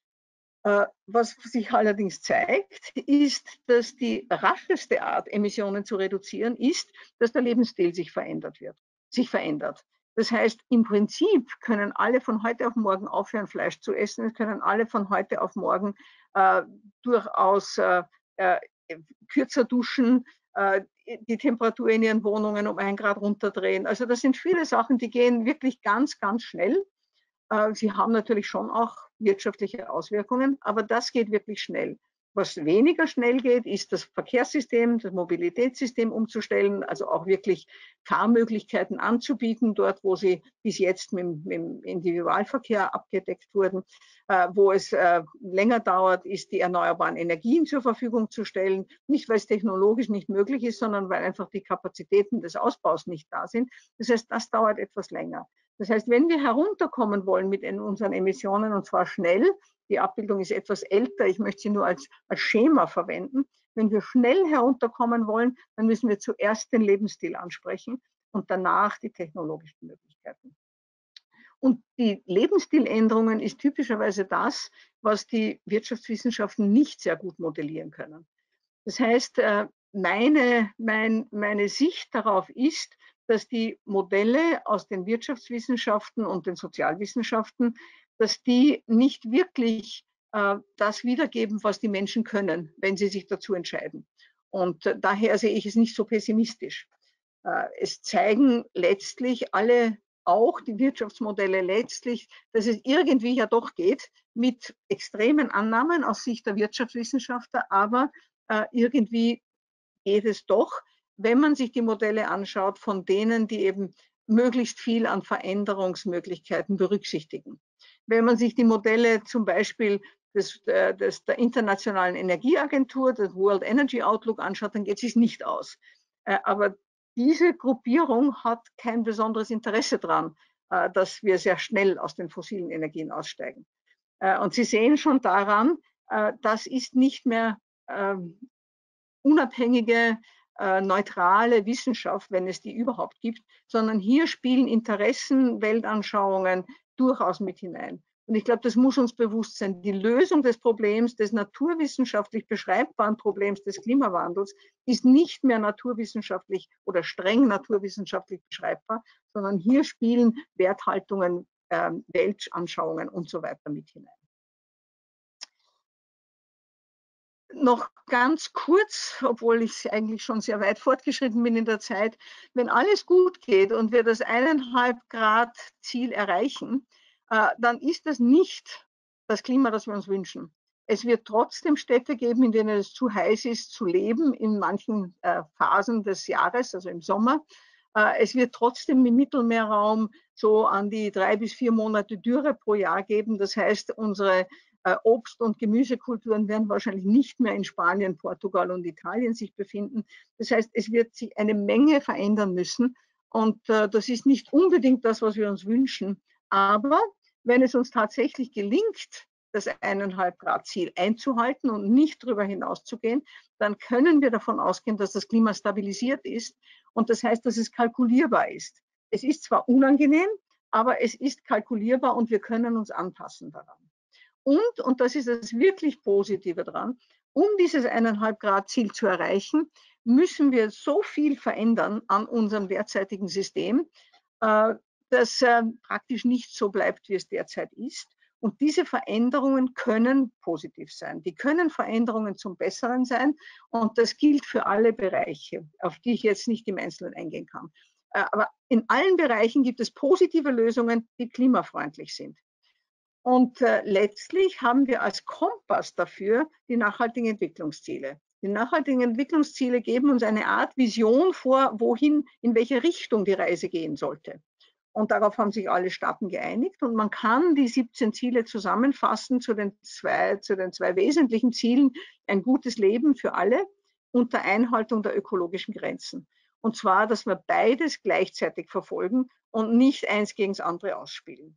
Was sich allerdings zeigt, ist, dass die rascheste Art, Emissionen zu reduzieren, ist, dass der Lebensstil sich verändert wird, sich verändert. Das heißt, im Prinzip können alle von heute auf morgen aufhören, Fleisch zu essen. Es können alle von heute auf morgen äh, durchaus äh, äh, kürzer duschen, äh, die Temperatur in ihren Wohnungen um ein Grad runterdrehen. Also das sind viele Sachen, die gehen wirklich ganz, ganz schnell. Äh, sie haben natürlich schon auch wirtschaftliche Auswirkungen, aber das geht wirklich schnell. Was weniger schnell geht, ist das Verkehrssystem, das Mobilitätssystem umzustellen, also auch wirklich Fahrmöglichkeiten anzubieten, dort, wo sie bis jetzt mit, mit dem Individualverkehr abgedeckt wurden. Äh, wo es äh, länger dauert, ist die erneuerbaren Energien zur Verfügung zu stellen. Nicht, weil es technologisch nicht möglich ist, sondern weil einfach die Kapazitäten des Ausbaus nicht da sind. Das heißt, das dauert etwas länger. Das heißt, wenn wir herunterkommen wollen mit unseren Emissionen, und zwar schnell, die Abbildung ist etwas älter, ich möchte sie nur als, als Schema verwenden. Wenn wir schnell herunterkommen wollen, dann müssen wir zuerst den Lebensstil ansprechen und danach die technologischen Möglichkeiten. Und die Lebensstiländerungen ist typischerweise das, was die Wirtschaftswissenschaften nicht sehr gut modellieren können. Das heißt, meine, mein, meine Sicht darauf ist, dass die Modelle aus den Wirtschaftswissenschaften und den Sozialwissenschaften, dass die nicht wirklich äh, das wiedergeben, was die Menschen können, wenn sie sich dazu entscheiden. Und äh, daher sehe ich es nicht so pessimistisch. Äh, es zeigen letztlich alle, auch die Wirtschaftsmodelle letztlich, dass es irgendwie ja doch geht, mit extremen Annahmen aus Sicht der Wirtschaftswissenschaftler, aber äh, irgendwie geht es doch, wenn man sich die Modelle anschaut, von denen, die eben möglichst viel an Veränderungsmöglichkeiten berücksichtigen. Wenn man sich die Modelle zum Beispiel des, des, der Internationalen Energieagentur, des World Energy Outlook anschaut, dann geht es sich nicht aus. Aber diese Gruppierung hat kein besonderes Interesse daran, dass wir sehr schnell aus den fossilen Energien aussteigen. Und Sie sehen schon daran, das ist nicht mehr unabhängige, äh, neutrale Wissenschaft, wenn es die überhaupt gibt, sondern hier spielen Interessen, Weltanschauungen durchaus mit hinein. Und ich glaube, das muss uns bewusst sein. Die Lösung des Problems, des naturwissenschaftlich beschreibbaren Problems des Klimawandels, ist nicht mehr naturwissenschaftlich oder streng naturwissenschaftlich beschreibbar, sondern hier spielen Werthaltungen, äh, Weltanschauungen und so weiter mit hinein. Noch ganz kurz, obwohl ich eigentlich schon sehr weit fortgeschritten bin in der Zeit, wenn alles gut geht und wir das eineinhalb Grad Ziel erreichen, äh, dann ist das nicht das Klima, das wir uns wünschen. Es wird trotzdem Städte geben, in denen es zu heiß ist zu leben, in manchen äh, Phasen des Jahres, also im Sommer. Äh, es wird trotzdem im Mittelmeerraum so an die drei bis vier Monate Dürre pro Jahr geben. Das heißt, unsere Obst- und Gemüsekulturen werden wahrscheinlich nicht mehr in Spanien, Portugal und Italien sich befinden. Das heißt, es wird sich eine Menge verändern müssen. Und äh, das ist nicht unbedingt das, was wir uns wünschen. Aber wenn es uns tatsächlich gelingt, das eineinhalb Grad Ziel einzuhalten und nicht darüber hinauszugehen, dann können wir davon ausgehen, dass das Klima stabilisiert ist. Und das heißt, dass es kalkulierbar ist. Es ist zwar unangenehm, aber es ist kalkulierbar und wir können uns anpassen daran. Und, und das ist das wirklich Positive daran, um dieses eineinhalb Grad Ziel zu erreichen, müssen wir so viel verändern an unserem derzeitigen System, äh, dass äh, praktisch nicht so bleibt, wie es derzeit ist. Und diese Veränderungen können positiv sein. Die können Veränderungen zum Besseren sein. Und das gilt für alle Bereiche, auf die ich jetzt nicht im Einzelnen eingehen kann. Äh, aber in allen Bereichen gibt es positive Lösungen, die klimafreundlich sind. Und äh, letztlich haben wir als Kompass dafür die nachhaltigen Entwicklungsziele. Die nachhaltigen Entwicklungsziele geben uns eine Art Vision vor, wohin, in welche Richtung die Reise gehen sollte. Und darauf haben sich alle Staaten geeinigt. Und man kann die siebzehn Ziele zusammenfassen zu den zwei, zu den zwei wesentlichen Zielen: ein gutes Leben für alle unter Einhaltung der ökologischen Grenzen. Und zwar, dass wir beides gleichzeitig verfolgen und nicht eins gegen das andere ausspielen.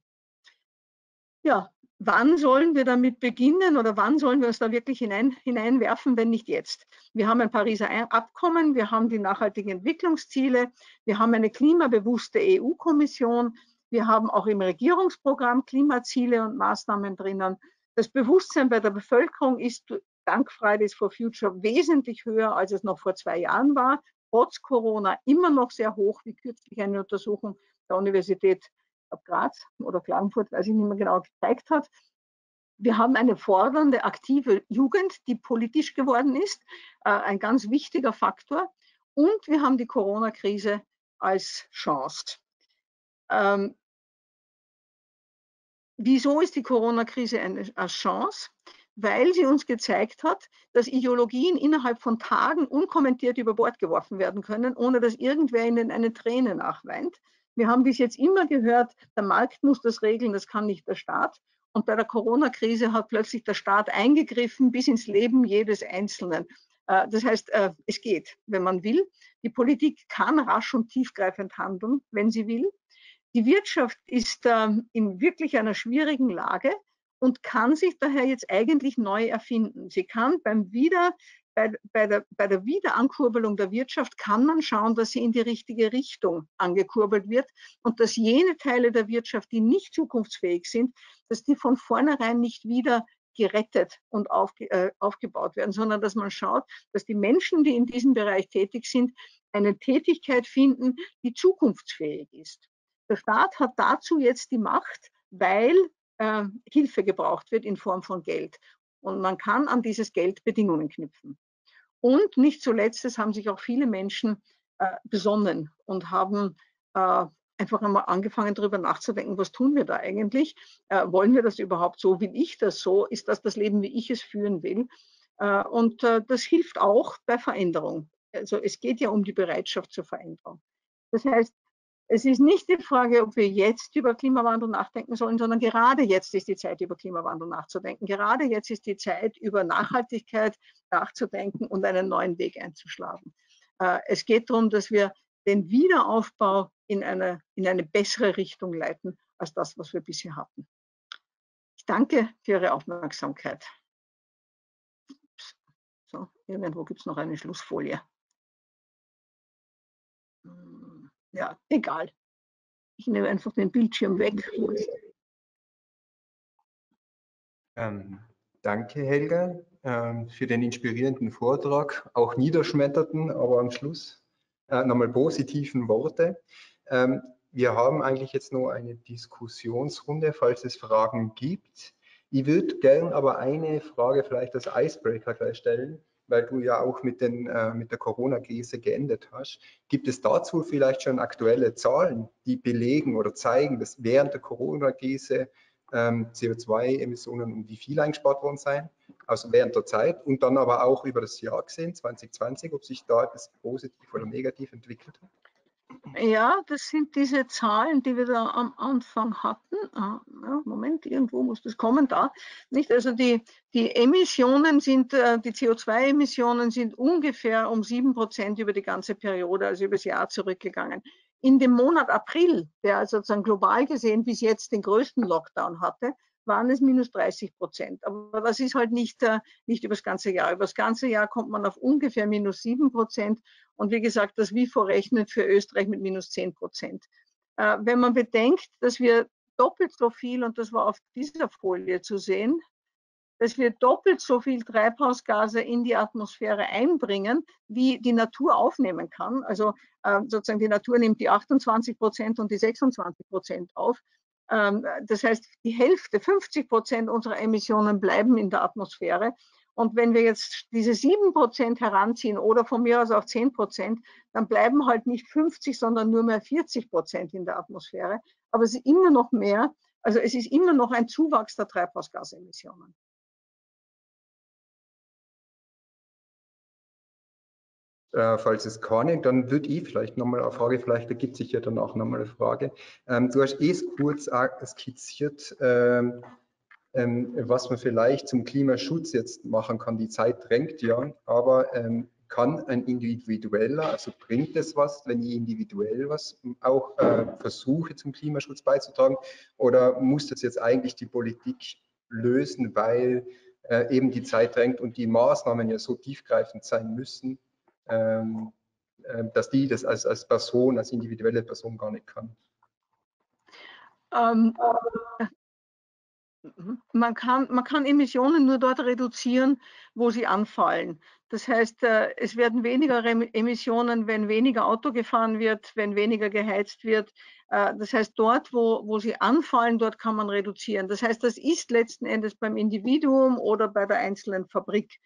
Ja, wann sollen wir damit beginnen oder wann sollen wir uns da wirklich hinein, hineinwerfen, wenn nicht jetzt? Wir haben ein Pariser Abkommen, wir haben die nachhaltigen Entwicklungsziele, wir haben eine klimabewusste E U-Kommission, wir haben auch im Regierungsprogramm Klimaziele und Maßnahmen drinnen. Das Bewusstsein bei der Bevölkerung ist dank Fridays for Future wesentlich höher, als es noch vor zwei Jahren war. Trotz Corona immer noch sehr hoch, wie kürzlich eine Untersuchung der Universität Graz oder Klagenfurt, weiß ich nicht mehr genau, gezeigt hat. Wir haben eine fordernde, aktive Jugend, die politisch geworden ist, äh, ein ganz wichtiger Faktor. Und wir haben die Corona-Krise als Chance. Ähm, wieso ist die Corona-Krise eine, eine Chance? Weil sie uns gezeigt hat, dass Ideologien innerhalb von Tagen unkommentiert über Bord geworfen werden können, ohne dass irgendwer ihnen eine Träne nachweint. Wir haben bis jetzt immer gehört, der Markt muss das regeln, das kann nicht der Staat. Und bei der Corona-Krise hat plötzlich der Staat eingegriffen bis ins Leben jedes Einzelnen. Das heißt, es geht, wenn man will. Die Politik kann rasch und tiefgreifend handeln, wenn sie will. Die Wirtschaft ist in wirklich einer schwierigen Lage und kann sich daher jetzt eigentlich neu erfinden. Sie kann beim Wieder, bei, bei, der, bei der Wiederankurbelung der Wirtschaft kann man schauen, dass sie in die richtige Richtung angekurbelt wird und dass jene Teile der Wirtschaft, die nicht zukunftsfähig sind, dass die von vornherein nicht wieder gerettet und aufge, äh, aufgebaut werden, sondern dass man schaut, dass die Menschen, die in diesem Bereich tätig sind, eine Tätigkeit finden, die zukunftsfähig ist. Der Staat hat dazu jetzt die Macht, weil äh, Hilfe gebraucht wird in Form von Geld. Und man kann an dieses Geld Bedingungen knüpfen. Und nicht zuletzt, es haben sich auch viele Menschen äh, besonnen und haben äh, einfach einmal angefangen, darüber nachzudenken, was tun wir da eigentlich? Äh, wollen wir das überhaupt so? Will ich das so? Ist das das Leben, wie ich es führen will? Äh, und äh, das hilft auch bei Veränderung. Also es geht ja um die Bereitschaft zur Veränderung. Das heißt, es ist nicht die Frage, ob wir jetzt über Klimawandel nachdenken sollen, sondern gerade jetzt ist die Zeit, über Klimawandel nachzudenken. Gerade jetzt ist die Zeit, über Nachhaltigkeit nachzudenken und einen neuen Weg einzuschlagen. Es geht darum, dass wir den Wiederaufbau in eine, in eine bessere Richtung leiten, als das, was wir bisher hatten. Ich danke für Ihre Aufmerksamkeit. So, irgendwo gibt es noch eine Schlussfolie. Ja, egal. Ich nehme einfach den Bildschirm weg. Ähm, danke, Helga, ähm, für den inspirierenden Vortrag, auch niederschmetterten, aber am Schluss äh, nochmal positiven Worte. Ähm, wir haben eigentlich jetzt noch eine Diskussionsrunde, falls es Fragen gibt. Ich würde gern aber eine Frage vielleicht als Icebreaker gleich stellen, weil du ja auch mit, den, äh, mit der Corona-Krise geendet hast. Gibt es dazu vielleicht schon aktuelle Zahlen, die belegen oder zeigen, dass während der Corona-Krise ähm, C O zwei Emissionen um wie viel eingespart worden sein, also während der Zeit und dann aber auch über das Jahr gesehen, zwanzig zwanzig, ob sich da etwas positiv oder negativ entwickelt hat? Ja, das sind diese Zahlen, die wir da am Anfang hatten. Ah, ja, Moment, irgendwo muss das kommen, da. Nicht? Also die, die Emissionen sind, die C O zwei Emissionen sind ungefähr um sieben Prozent über die ganze Periode, also über das Jahr zurückgegangen. In dem Monat April, der sozusagen global gesehen bis jetzt den größten Lockdown hatte, waren es minus dreißig Prozent. Aber das ist halt nicht, nicht über das ganze Jahr. Über das ganze Jahr kommt man auf ungefähr minus sieben Prozent. Und wie gesagt, das W I F O rechnet für Österreich mit minus zehn Prozent. Äh, wenn man bedenkt, dass wir doppelt so viel, und das war auf dieser Folie zu sehen, dass wir doppelt so viel Treibhausgase in die Atmosphäre einbringen, wie die Natur aufnehmen kann. Also äh, sozusagen die Natur nimmt die achtundzwanzig Prozent und die sechsundzwanzig Prozent auf. Ähm, das heißt, die Hälfte, fünfzig Prozent unserer Emissionen bleiben in der Atmosphäre. Und wenn wir jetzt diese sieben Prozent heranziehen oder von mir aus auch zehn Prozent, dann bleiben halt nicht fünfzig, sondern nur mehr vierzig Prozent in der Atmosphäre. Aber es ist immer noch mehr, also es ist immer noch ein Zuwachs der Treibhausgasemissionen. Äh, falls es keine, dann würde ich vielleicht nochmal eine Frage, vielleicht ergibt sich ja dann auch nochmal eine Frage. Ähm, du hast eh kurz skizziert, ähm, ähm, was man vielleicht zum Klimaschutz jetzt machen kann. Die Zeit drängt ja, aber ähm, kann ein individueller, also bringt es was, wenn ich individuell was auch äh, versuche zum Klimaschutz beizutragen, oder muss das jetzt eigentlich die Politik lösen, weil äh, eben die Zeit drängt und die Maßnahmen ja so tiefgreifend sein müssen, ähm, äh, dass die das als, als Person, als individuelle Person gar nicht kann? Ähm, man kann, man kann Emissionen nur dort reduzieren, wo sie anfallen. Das heißt, es werden weniger Emissionen, wenn weniger Auto gefahren wird, wenn weniger geheizt wird. Das heißt, dort, wo, wo sie anfallen, dort kann man reduzieren. Das heißt, das ist letzten Endes beim Individuum oder bei der einzelnen Fabrik.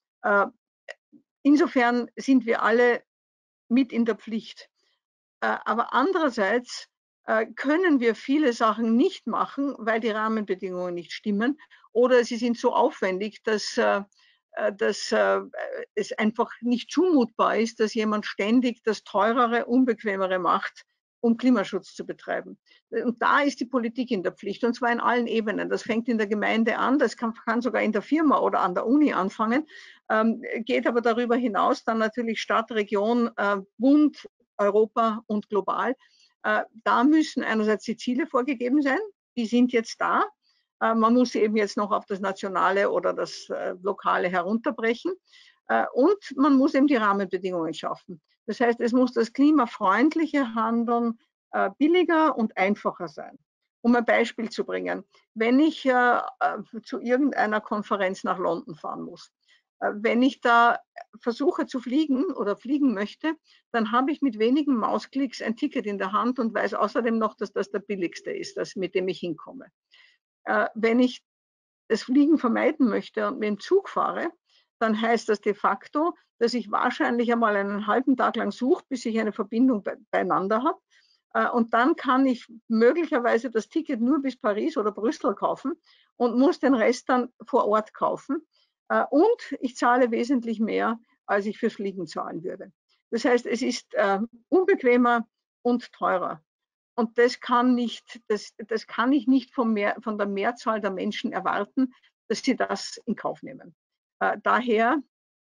Insofern sind wir alle mit in der Pflicht. Aber andererseits können wir viele Sachen nicht machen, weil die Rahmenbedingungen nicht stimmen oder sie sind so aufwendig, dass, dass es einfach nicht zumutbar ist, dass jemand ständig das Teurere, Unbequemere macht, um Klimaschutz zu betreiben. Und da ist die Politik in der Pflicht, und zwar in allen Ebenen. Das fängt in der Gemeinde an, das kann, kann sogar in der Firma oder an der Uni anfangen, ähm, geht aber darüber hinaus dann natürlich Stadt, Region, äh, Bund, Europa und global. Äh, da müssen einerseits die Ziele vorgegeben sein, die sind jetzt da. Äh, man muss sie eben jetzt noch auf das Nationale oder das äh, Lokale herunterbrechen. Äh, und man muss eben die Rahmenbedingungen schaffen. Das heißt, es muss das klimafreundliche Handeln äh, billiger und einfacher sein. Um ein Beispiel zu bringen, wenn ich äh, zu irgendeiner Konferenz nach London fahren muss, äh, wenn ich da versuche zu fliegen oder fliegen möchte, dann habe ich mit wenigen Mausklicks ein Ticket in der Hand und weiß außerdem noch, dass das der billigste ist, das, mit dem ich hinkomme. Äh, wenn ich das Fliegen vermeiden möchte und mit dem Zug fahre, dann heißt das de facto, dass ich wahrscheinlich einmal einen halben Tag lang suche, bis ich eine Verbindung be beieinander habe. Äh, und dann kann ich möglicherweise das Ticket nur bis Paris oder Brüssel kaufen und muss den Rest dann vor Ort kaufen. Äh, und ich zahle wesentlich mehr, als ich fürs Fliegen zahlen würde. Das heißt, es ist äh, unbequemer und teurer. Und das kann, nicht, das, das kann ich nicht vom Mehr, von der Mehrzahl der Menschen erwarten, dass sie das in Kauf nehmen. Äh, daher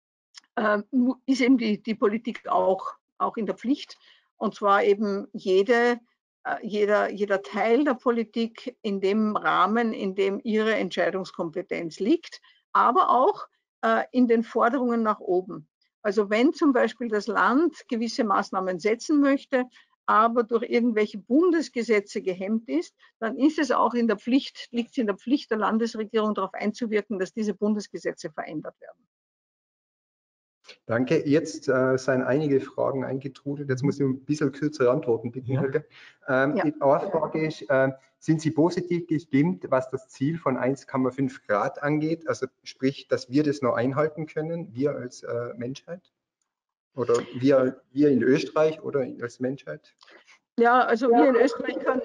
äh, ist eben die, die Politik auch, auch in der Pflicht. Und zwar eben jede, äh, jeder, jeder Teil der Politik in dem Rahmen, in dem ihre Entscheidungskompetenz liegt, aber auch äh, in den Forderungen nach oben. Also wenn zum Beispiel das Land gewisse Maßnahmen setzen möchte, aber durch irgendwelche Bundesgesetze gehemmt ist, dann ist es auch in der Pflicht, liegt es in der Pflicht der Landesregierung darauf einzuwirken, dass diese Bundesgesetze verändert werden. Danke. Jetzt äh, sind einige Fragen eingetrudelt. Jetzt muss ich ein bisschen kürzere Antworten bitten, ja. Helge. Ähm, Ja. Die erste Frage ist, äh, sind Sie positiv gestimmt, was das Ziel von eins Komma fünf Grad angeht? Also sprich, dass wir das noch einhalten können, wir als äh, Menschheit? Oder wir, wir in Österreich oder als Menschheit? Ja, also wir in Österreich können,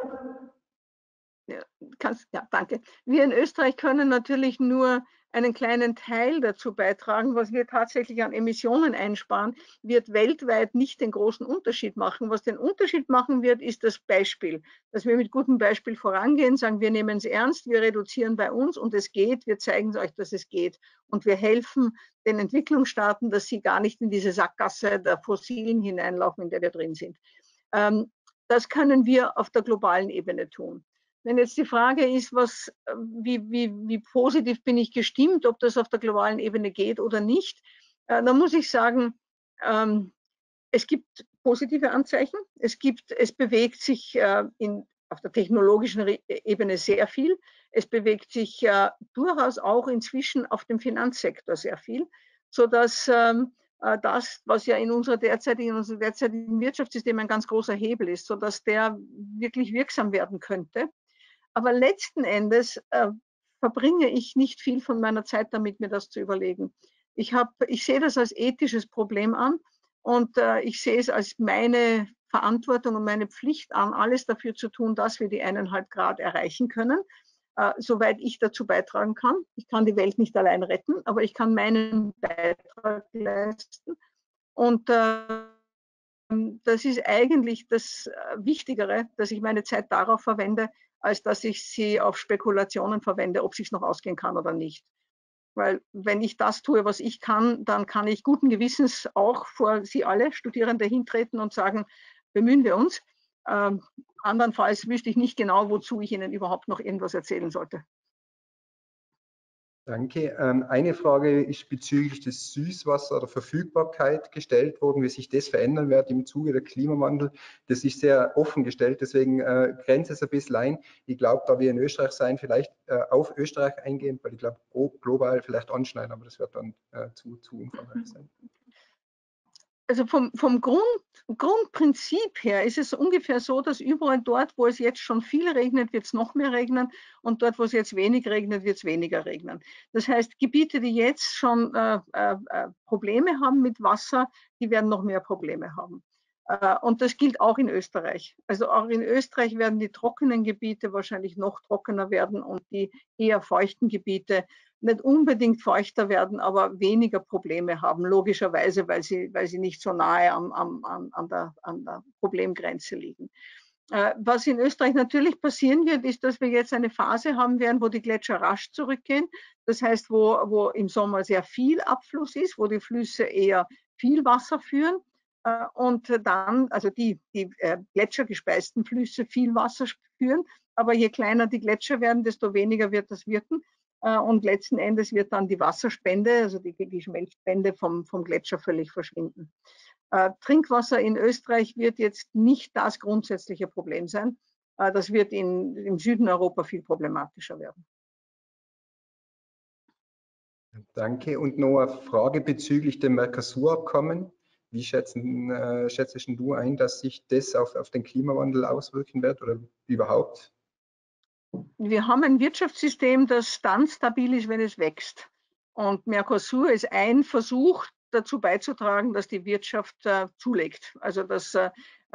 ja, kannst, ja, danke. Wir in Österreich können natürlich nur einen kleinen Teil dazu beitragen. Was wir tatsächlich an Emissionen einsparen, wird weltweit nicht den großen Unterschied machen. Was den Unterschied machen wird, ist das Beispiel, dass wir mit gutem Beispiel vorangehen, sagen, wir nehmen es ernst, wir reduzieren bei uns und es geht, wir zeigen euch, dass es geht. Und wir helfen den Entwicklungsstaaten, dass sie gar nicht in diese Sackgasse der Fossilen hineinlaufen, in der wir drin sind. Ähm, das können wir auf der globalen Ebene tun. Wenn jetzt die Frage ist, was, wie, wie, wie positiv bin ich gestimmt, ob das auf der globalen Ebene geht oder nicht, äh, dann muss ich sagen, ähm, es gibt positive Anzeichen. Es gibt, es bewegt sich äh, in, auf der technologischen Ebene sehr viel. Es bewegt sich äh, durchaus auch inzwischen auf dem Finanzsektor sehr viel, sodass ähm, äh, das, was ja in unserer derzeitigen, in unserem derzeitigen Wirtschaftssystem ein ganz großer Hebel ist, sodass der wirklich wirksam werden könnte. Aber letzten Endes äh, verbringe ich nicht viel von meiner Zeit damit, mir das zu überlegen. Ich, hab, ich sehe das als ethisches Problem an und äh, ich sehe es als meine Verantwortung und meine Pflicht an, alles dafür zu tun, dass wir die eineinhalb Grad erreichen können, äh, soweit ich dazu beitragen kann. Ich kann die Welt nicht allein retten, aber ich kann meinen Beitrag leisten. Und äh, das ist eigentlich das Wichtigere, dass ich meine Zeit darauf verwende, als dass ich sie auf Spekulationen verwende, ob es sich noch ausgehen kann oder nicht. Weil wenn ich das tue, was ich kann, dann kann ich guten Gewissens auch vor Sie alle Studierende hintreten und sagen, bemühen wir uns. Ähm, andernfalls wüsste ich nicht genau, wozu ich Ihnen überhaupt noch irgendwas erzählen sollte. Danke. Ähm, eine Frage ist bezüglich des Süßwasser oder Verfügbarkeit gestellt worden, wie sich das verändern wird im Zuge der Klimawandel. Das ist sehr offen gestellt, deswegen äh, grenzt es ein bisschen ein. Ich glaube, da wir in Österreich sein, vielleicht äh, auf Österreich eingehen, weil ich glaube, global vielleicht anschneiden, aber das wird dann äh, zu, zu umfangreich sein. Also vom, vom Grund, Grundprinzip her ist es ungefähr so, dass überall dort, wo es jetzt schon viel regnet, wird es noch mehr regnen und dort, wo es jetzt wenig regnet, wird es weniger regnen. Das heißt, Gebiete, die jetzt schon äh, äh, Probleme haben mit Wasser, die werden noch mehr Probleme haben. Äh, und das gilt auch in Österreich. Also auch in Österreich werden die trockenen Gebiete wahrscheinlich noch trockener werden und die eher feuchten Gebiete nicht unbedingt feuchter werden, aber weniger Probleme haben, logischerweise, weil sie, weil sie nicht so nahe am, am, an, der, an der Problemgrenze liegen. Äh, was in Österreich natürlich passieren wird, ist, dass wir jetzt eine Phase haben werden, wo die Gletscher rasch zurückgehen. Das heißt, wo, wo im Sommer sehr viel Abfluss ist, wo die Flüsse eher viel Wasser führen. Äh, und dann, also die, die äh, gletschergespeisten Flüsse viel Wasser führen. Aber je kleiner die Gletscher werden, desto weniger wird das wirken. Und letzten Endes wird dann die Wasserspende, also die, die Schmelzspende vom, vom Gletscher völlig verschwinden. Äh, Trinkwasser in Österreich wird jetzt nicht das grundsätzliche Problem sein. Äh, das wird in, im Süden Europa viel problematischer werden. Danke. Und noch eine Frage bezüglich dem Mercosur-Abkommen. Wie schätzen, äh, schätzt du ein, dass sich das auf, auf den Klimawandel auswirken wird oder überhaupt? Wir haben ein Wirtschaftssystem, das dann stabil ist, wenn es wächst. Und Mercosur ist ein Versuch, dazu beizutragen, dass die Wirtschaft äh, zulegt. Also dass äh,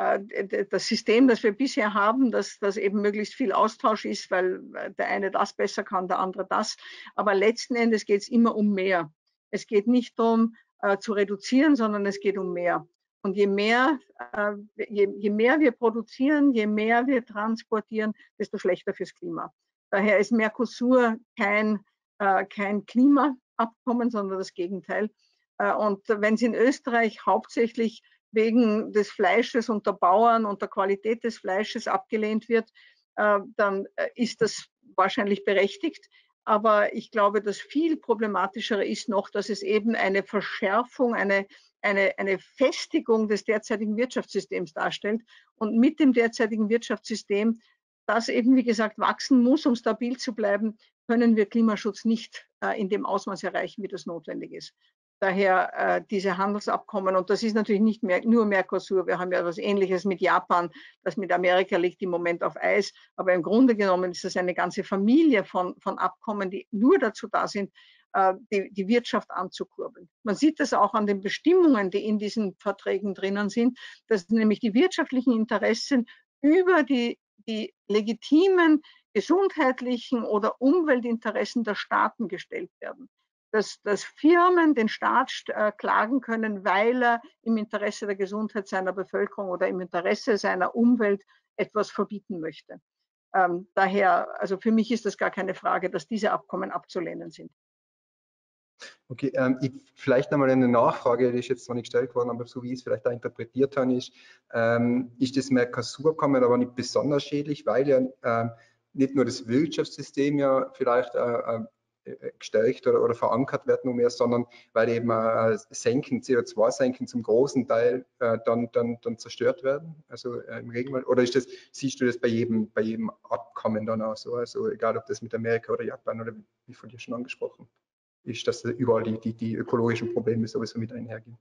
das System, das wir bisher haben, dass, dass eben möglichst viel Austausch ist, weil der eine das besser kann, der andere das. Aber letzten Endes geht es immer um mehr. Es geht nicht darum, äh, zu reduzieren, sondern es geht um mehr. Und je mehr, äh, je, je mehr wir produzieren, je mehr wir transportieren, desto schlechter fürs Klima. Daher ist Mercosur kein, äh, kein Klimaabkommen, sondern das Gegenteil. Äh, und wenn es in Österreich hauptsächlich wegen des Fleisches und der Bauern und der Qualität des Fleisches abgelehnt wird, äh, dann ist das wahrscheinlich berechtigt. Aber ich glaube, das viel problematischere ist noch, dass es eben eine Verschärfung, eine, eine, eine Festigung des derzeitigen Wirtschaftssystems darstellt. Und mit dem derzeitigen Wirtschaftssystem, das eben, wie gesagt, wachsen muss, um stabil zu bleiben, können wir Klimaschutz nicht äh, in dem Ausmaß erreichen, wie das notwendig ist. Daher äh, diese Handelsabkommen, und das ist natürlich nicht mehr nur Mercosur, wir haben ja etwas Ähnliches mit Japan, das mit Amerika liegt im Moment auf Eis, aber im Grunde genommen ist das eine ganze Familie von, von Abkommen, die nur dazu da sind, äh, die, die Wirtschaft anzukurbeln. Man sieht das auch an den Bestimmungen, die in diesen Verträgen drinnen sind, dass nämlich die wirtschaftlichen Interessen über die, die legitimen gesundheitlichen oder Umweltinteressen der Staaten gestellt werden. Dass, dass Firmen den Staat äh, klagen können, weil er im Interesse der Gesundheit seiner Bevölkerung oder im Interesse seiner Umwelt etwas verbieten möchte. Ähm, daher, also für mich ist das gar keine Frage, dass diese Abkommen abzulehnen sind. Okay, ähm, ich, vielleicht nochmal eine Nachfrage, die ist jetzt noch nicht gestellt worden, aber so wie ich es vielleicht da interpretiert habe, ist, ähm, ist das Mercosur-Abkommen aber nicht besonders schädlich, weil ja ähm, nicht nur das Wirtschaftssystem ja vielleicht äh, äh, gestärkt oder, oder verankert wird nur mehr, sondern weil eben äh, Senken, C O zwei Senken zum großen Teil äh, dann, dann, dann zerstört werden, also äh, im Regenwald. Oder ist das, siehst du das bei jedem, bei jedem Abkommen dann auch so, also egal ob das mit Amerika oder Japan oder wie von dir schon angesprochen ist, dass überall die, die, die ökologischen Probleme sowieso mit einhergehen.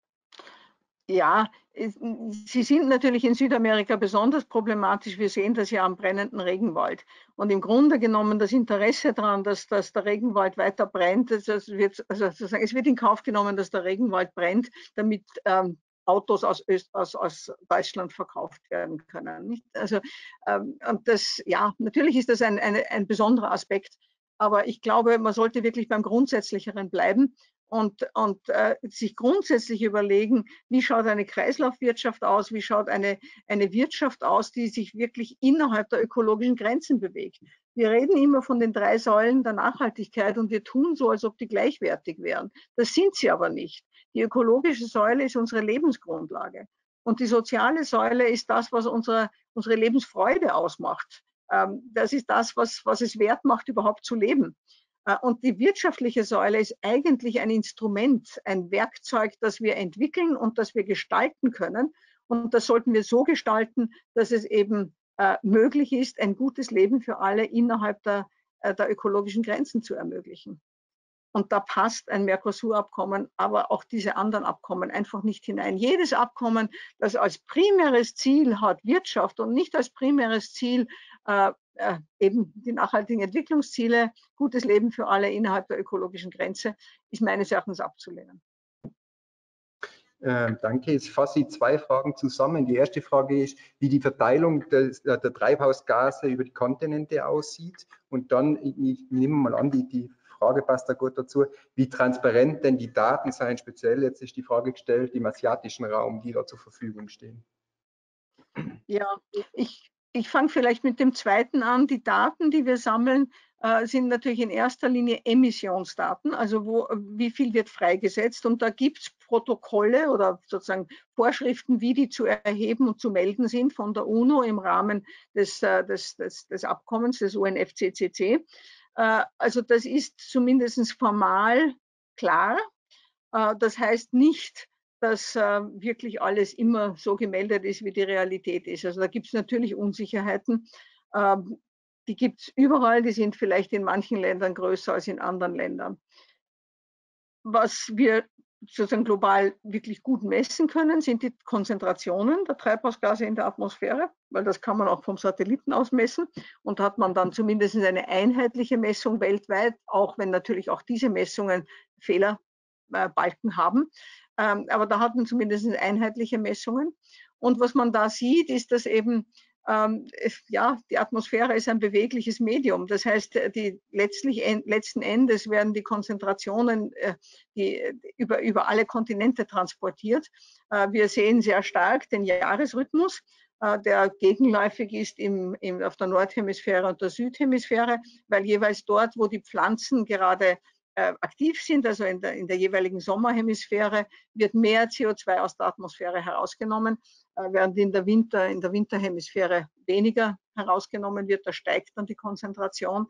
Ja, sie sind natürlich in Südamerika besonders problematisch. Wir sehen das ja am brennenden Regenwald. Und im Grunde genommen das Interesse daran, dass, dass der Regenwald weiter brennt, das wird, also sozusagen, es wird in Kauf genommen, dass der Regenwald brennt, damit ähm, Autos aus, Öst, aus, aus Deutschland verkauft werden können. Nicht? Also, ähm, und das, ja, natürlich ist das ein, ein, ein besonderer Aspekt. Aber ich glaube, man sollte wirklich beim Grundsätzlicheren bleiben. Und, und äh, sich grundsätzlich überlegen, wie schaut eine Kreislaufwirtschaft aus, wie schaut eine, eine Wirtschaft aus, die sich wirklich innerhalb der ökologischen Grenzen bewegt. Wir reden immer von den drei Säulen der Nachhaltigkeit und wir tun so, als ob die gleichwertig wären. Das sind sie aber nicht. Die ökologische Säule ist unsere Lebensgrundlage. Und die soziale Säule ist das, was unsere, unsere Lebensfreude ausmacht. Ähm, das ist das, was, was es wert macht, überhaupt zu leben. Und die wirtschaftliche Säule ist eigentlich ein Instrument, ein Werkzeug, das wir entwickeln und das wir gestalten können. Und das sollten wir so gestalten, dass es eben äh, möglich ist, ein gutes Leben für alle innerhalb der, äh, der ökologischen Grenzen zu ermöglichen. Und da passt ein Mercosur-Abkommen, aber auch diese anderen Abkommen einfach nicht hinein. Jedes Abkommen, das als primäres Ziel hat Wirtschaft und nicht als primäres Ziel äh, äh, eben die nachhaltigen Entwicklungsziele, gutes Leben für alle innerhalb der ökologischen Grenze, ist meines Erachtens abzulehnen. Äh, danke. Jetzt fasse ich zwei Fragen zusammen. Die erste Frage ist, wie die Verteilung des, der Treibhausgase über die Kontinente aussieht. Und dann, ich, ich nehme mal an, die, die Frage passt da gut dazu, wie transparent denn die Daten seien. Speziell jetzt ist die Frage gestellt im asiatischen Raum, die da zur Verfügung stehen. Ja, ich, ich fange vielleicht mit dem zweiten an. Die Daten, die wir sammeln, äh, sind natürlich in erster Linie Emissionsdaten, also wo, wie viel wird freigesetzt. Und da gibt es Protokolle oder sozusagen Vorschriften, wie die zu erheben und zu melden sind von der UNO im Rahmen des, äh, des, des, des Abkommens, des U N F C C C. Äh, also das ist zumindest formal klar. Äh, das heißt nicht, dass äh, wirklich alles immer so gemeldet ist, wie die Realität ist. Also da gibt es natürlich Unsicherheiten. Ähm, die gibt es überall, die sind vielleicht in manchen Ländern größer als in anderen Ländern. Was wir sozusagen global wirklich gut messen können, sind die Konzentrationen der Treibhausgase in der Atmosphäre, weil das kann man auch vom Satelliten aus messen und hat man dann zumindest eine einheitliche Messung weltweit, auch wenn natürlich auch diese Messungen Fehlerbalken haben. Aber da hat man zumindest einheitliche Messungen. Und was man da sieht, ist, dass eben ähm, ja, die Atmosphäre ist ein bewegliches Medium. Das heißt, die letztlich, letzten Endes werden die Konzentrationen äh, die, über, über alle Kontinente transportiert. Äh, wir sehen sehr stark den Jahresrhythmus, äh, der gegenläufig ist im, im, auf der Nordhemisphäre und der Südhemisphäre, weil jeweils dort, wo die Pflanzen gerade aktiv sind, also in der, in der jeweiligen Sommerhemisphäre, wird mehr C O zwei aus der Atmosphäre herausgenommen, während in der, Winter, in der Winterhemisphäre weniger herausgenommen wird. Da steigt dann die Konzentration.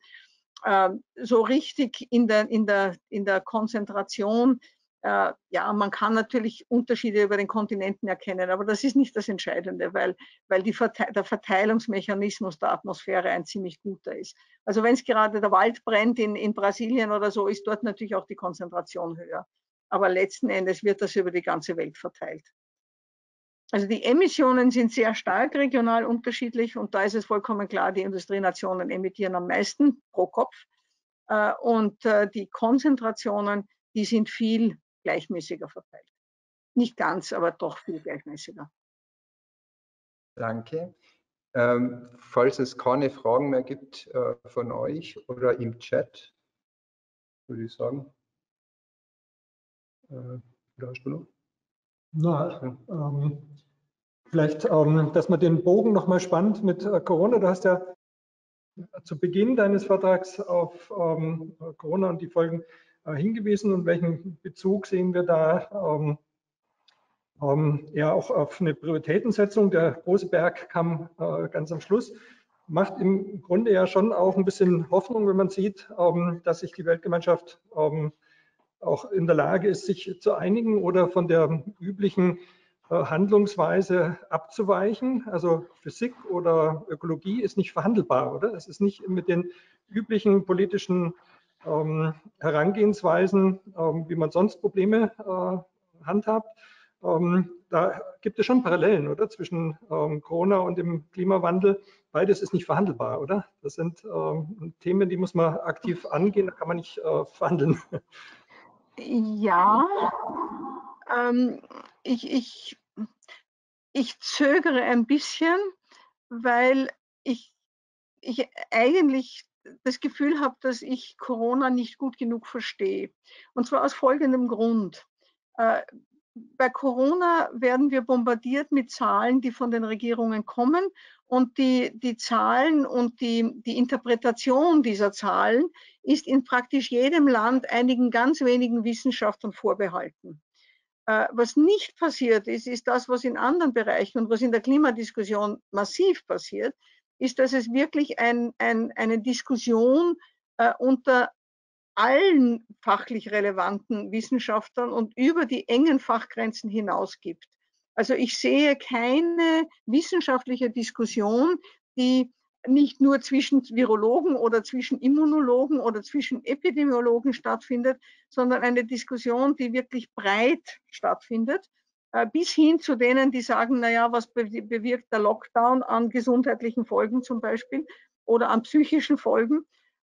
So richtig in der, in der, in der Konzentration, ja, man kann natürlich Unterschiede über den Kontinenten erkennen, aber das ist nicht das Entscheidende, weil, weil die Verte- der Verteilungsmechanismus der Atmosphäre ein ziemlich guter ist. Also wenn es gerade der Wald brennt in, in Brasilien oder so, ist dort natürlich auch die Konzentration höher. Aber letzten Endes wird das über die ganze Welt verteilt. Also die Emissionen sind sehr stark regional unterschiedlich und da ist es vollkommen klar, die Industrienationen emittieren am meisten pro Kopf und die Konzentrationen, die sind viel gleichmäßiger verteilt. Nicht ganz, aber doch viel gleichmäßiger. Danke. Ähm, falls es keine Fragen mehr gibt äh, von euch oder im Chat, würde ich sagen. Äh, oder hast du noch? Na, ähm, vielleicht, ähm, dass man den Bogen nochmal spannt mit äh, Corona. Du hast ja zu Beginn deines Vortrags auf ähm, Corona und die Folgen äh, hingewiesen und welchen Bezug sehen wir da ähm, ähm, ja auch auf eine Prioritätensetzung. Der große Berg kam äh, ganz am Schluss. Macht im Grunde ja schon auch ein bisschen Hoffnung, wenn man sieht, ähm, dass sich die Weltgemeinschaft ähm, auch in der Lage ist, sich zu einigen oder von der üblichen äh, Handlungsweise abzuweichen. Also Physik oder Ökologie ist nicht verhandelbar, oder? Es ist nicht mit den üblichen politischen ähm, Herangehensweisen, ähm, wie man sonst Probleme äh, handhabt. Ähm, da gibt es schon Parallelen, oder? Zwischen ähm, Corona und dem Klimawandel. Beides ist nicht verhandelbar, oder? Das sind ähm, Themen, die muss man aktiv angehen, da kann man nicht äh, verhandeln. Ja, ähm, ich, ich, ich zögere ein bisschen, weil ich, ich eigentlich das Gefühl habe, dass ich Corona nicht gut genug verstehe. Und zwar aus folgendem Grund. Äh, bei Corona werden wir bombardiert mit Zahlen, die von den Regierungen kommen. Und die, die Zahlen und die, die Interpretation dieser Zahlen ist in praktisch jedem Land einigen ganz wenigen Wissenschaftlern vorbehalten. Was nicht passiert ist, ist das, was in anderen Bereichen und was in der Klimadiskussion massiv passiert, ist, dass es wirklich ein, ein, eine Diskussion äh, unter allen fachlich relevanten Wissenschaftlern und über die engen Fachgrenzen hinaus gibt. Also ich sehe keine wissenschaftliche Diskussion, die nicht nur zwischen Virologen oder zwischen Immunologen oder zwischen Epidemiologen stattfindet, sondern eine Diskussion, die wirklich breit stattfindet, bis hin zu denen, die sagen, naja, was bewirkt der Lockdown an gesundheitlichen Folgen zum Beispiel oder an psychischen Folgen.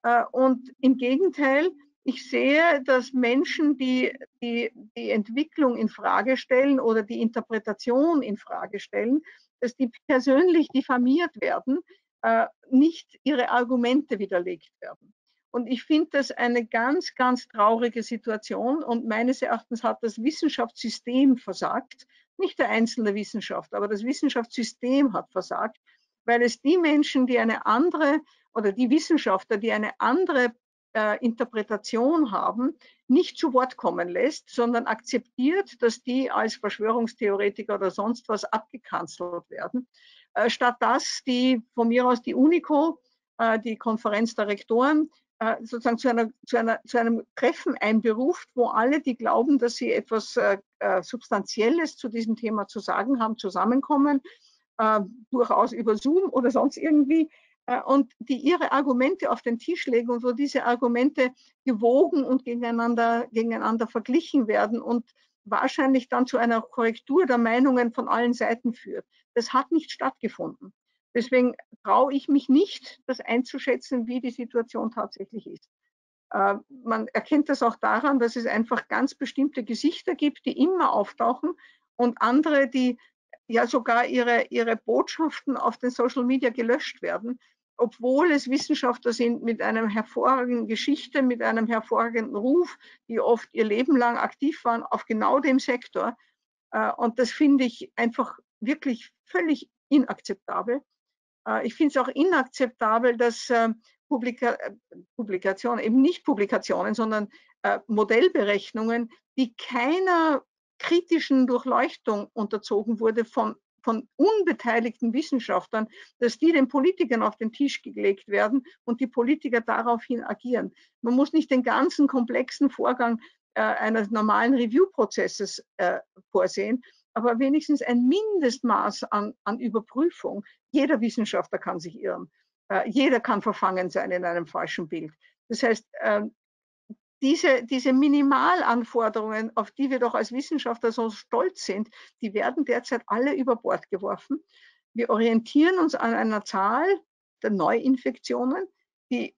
Und im Gegenteil, ich sehe, dass Menschen, die, die die Entwicklung in Frage stellen oder die Interpretation in Frage stellen, dass die persönlich diffamiert werden, äh, nicht ihre Argumente widerlegt werden. Und ich finde das eine ganz, ganz traurige Situation. Und meines Erachtens hat das Wissenschaftssystem versagt. Nicht der einzelne Wissenschaftler, aber das Wissenschaftssystem hat versagt, weil es die Menschen, die eine andere oder die Wissenschaftler, die eine andere äh, Interpretation haben, nicht zu Wort kommen lässt, sondern akzeptiert, dass die als Verschwörungstheoretiker oder sonst was abgekanzelt werden. Äh, statt dass die von mir aus die UNICO, äh, die Konferenz der Rektoren, äh, sozusagen zu, einer, zu, einer, zu einem Treffen einberuft, wo alle, die glauben, dass sie etwas äh, äh, Substanzielles zu diesem Thema zu sagen haben, zusammenkommen, äh, durchaus über Zoom oder sonst irgendwie, äh, und die ihre Argumente auf den Tisch legen und wo diese Argumente gewogen und gegeneinander, gegeneinander verglichen werden und wahrscheinlich dann zu einer Korrektur der Meinungen von allen Seiten führt. Das hat nicht stattgefunden. Deswegen traue ich mich nicht, das einzuschätzen, wie die Situation tatsächlich ist. Äh, man erkennt das auch daran, dass es einfach ganz bestimmte Gesichter gibt, die immer auftauchen und andere, die ja sogar ihre, ihre Botschaften auf den Social Media gelöscht werden, obwohl es Wissenschaftler sind mit einer hervorragenden Geschichte, mit einem hervorragenden Ruf, die oft ihr Leben lang aktiv waren auf genau dem Sektor. Und das finde ich einfach wirklich völlig inakzeptabel. Ich finde es auch inakzeptabel, dass Publika Publikationen, eben nicht Publikationen, sondern Modellberechnungen, die keiner kritischen Durchleuchtung unterzogen wurde von, von unbeteiligten Wissenschaftlern, dass die den Politikern auf den Tisch gelegt werden und die Politiker daraufhin agieren. Man muss nicht den ganzen komplexen Vorgang äh, eines normalen Review-Prozesses äh, vorsehen, aber wenigstens ein Mindestmaß an, an Überprüfung. Jeder Wissenschaftler kann sich irren. Äh, jeder kann verfangen sein in einem falschen Bild. Das heißt, äh, diese, diese Minimalanforderungen, auf die wir doch als Wissenschaftler so stolz sind, die werden derzeit alle über Bord geworfen. Wir orientieren uns an einer Zahl der Neuinfektionen, die,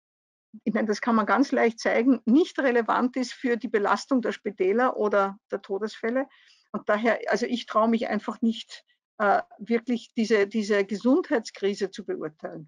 ich meine, das kann man ganz leicht zeigen, nicht relevant ist für die Belastung der Spitäler oder der Todesfälle. Und daher, also ich traue mich einfach nicht, äh, wirklich diese, diese Gesundheitskrise zu beurteilen.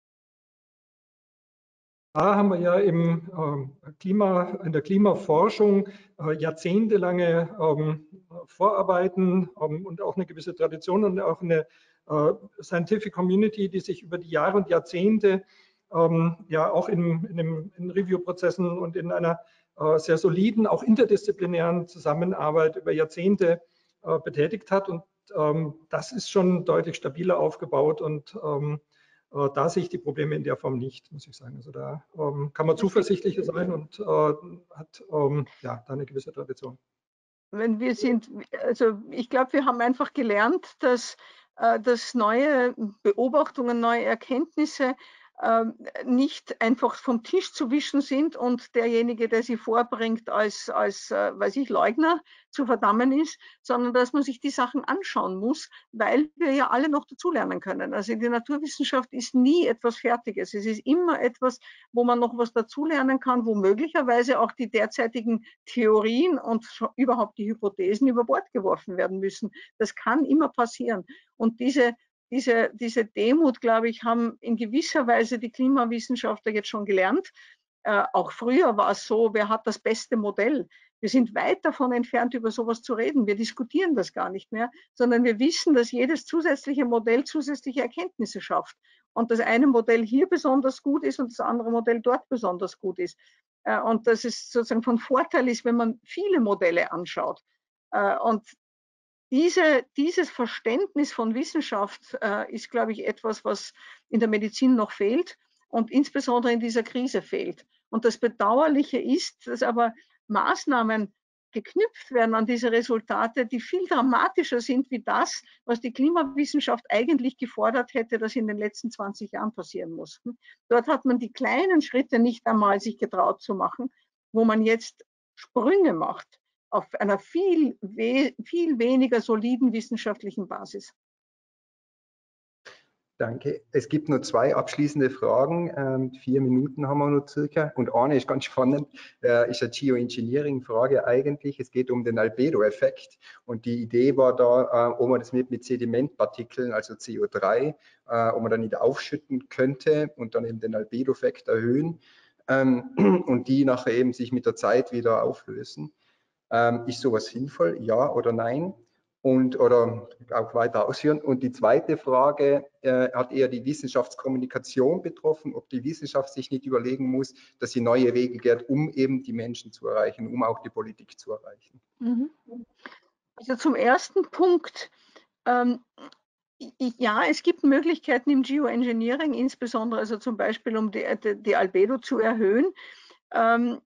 Da haben wir ja im äh, Klima, in der Klimaforschung äh, jahrzehntelange ähm, Vorarbeiten ähm, und auch eine gewisse Tradition und auch eine äh, Scientific Community, die sich über die Jahre und Jahrzehnte ähm, ja auch in, in, dem, in Review-Prozessen und in einer äh, sehr soliden, auch interdisziplinären Zusammenarbeit über Jahrzehnte äh, betätigt hat. Und ähm, das ist schon deutlich stabiler aufgebaut und ähm, da sehe ich die Probleme in der Form nicht, muss ich sagen. Also da ähm, kann man zuversichtlicher sein und äh, hat ähm, ja, da eine gewisse Tradition. Wenn wir sind, also ich glaube, wir haben einfach gelernt, dass, äh, dass neue Beobachtungen, neue Erkenntnisse äh, nicht einfach vom Tisch zu wischen sind und derjenige, der sie vorbringt, als, als äh, weiß ich, Leugner zu verdammen ist, sondern dass man sich die Sachen anschauen muss, weil wir ja alle noch dazulernen können. Also die Naturwissenschaft ist nie etwas Fertiges. Es ist immer etwas, wo man noch was dazulernen kann, wo möglicherweise auch die derzeitigen Theorien und überhaupt die Hypothesen über Bord geworfen werden müssen. Das kann immer passieren. Und diese Diese, diese Demut, glaube ich, haben in gewisser Weise die Klimawissenschaftler jetzt schon gelernt. Äh, auch früher war es so, wer hat das beste Modell? Wir sind weit davon entfernt, über sowas zu reden. Wir diskutieren das gar nicht mehr, sondern wir wissen, dass jedes zusätzliche Modell zusätzliche Erkenntnisse schafft. Und das eine Modell hier besonders gut ist und das andere Modell dort besonders gut ist. Äh, und dass es sozusagen von Vorteil ist, wenn man viele Modelle anschaut. Äh, und Diese, dieses Verständnis von Wissenschaft äh, ist, glaube ich, etwas, was in der Medizin noch fehlt und insbesondere in dieser Krise fehlt. Und das Bedauerliche ist, dass aber Maßnahmen geknüpft werden an diese Resultate, die viel dramatischer sind wie das, was die Klimawissenschaft eigentlich gefordert hätte, dass in den letzten zwanzig Jahren passieren muss. Dort hat man die kleinen Schritte nicht einmal sich getraut zu machen, wo man jetzt Sprünge macht auf einer viel, viel weniger soliden wissenschaftlichen Basis. Danke. Es gibt nur zwei abschließende Fragen. Ähm, vier Minuten haben wir noch circa. Und eine ist ganz spannend, äh, ist eine Geoengineering-Frage eigentlich. Es geht um den Albedo-Effekt. Und die Idee war da, äh, ob man das mit, mit Sedimentpartikeln, also C O drei, äh, ob man dann nicht aufschütten könnte und dann eben den Albedo-Effekt erhöhen ähm, und die nachher eben sich mit der Zeit wieder auflösen. Ähm, ist sowas sinnvoll? Ja oder nein? Und, oder auch weiter ausführen. Und die zweite Frage äh, hat eher die Wissenschaftskommunikation betroffen, ob die Wissenschaft sich nicht überlegen muss, dass sie neue Wege geht, um eben die Menschen zu erreichen, um auch die Politik zu erreichen. Also zum ersten Punkt, ähm, ja, es gibt Möglichkeiten im Geoengineering, insbesondere also zum Beispiel, um die, die Albedo zu erhöhen. Ähm,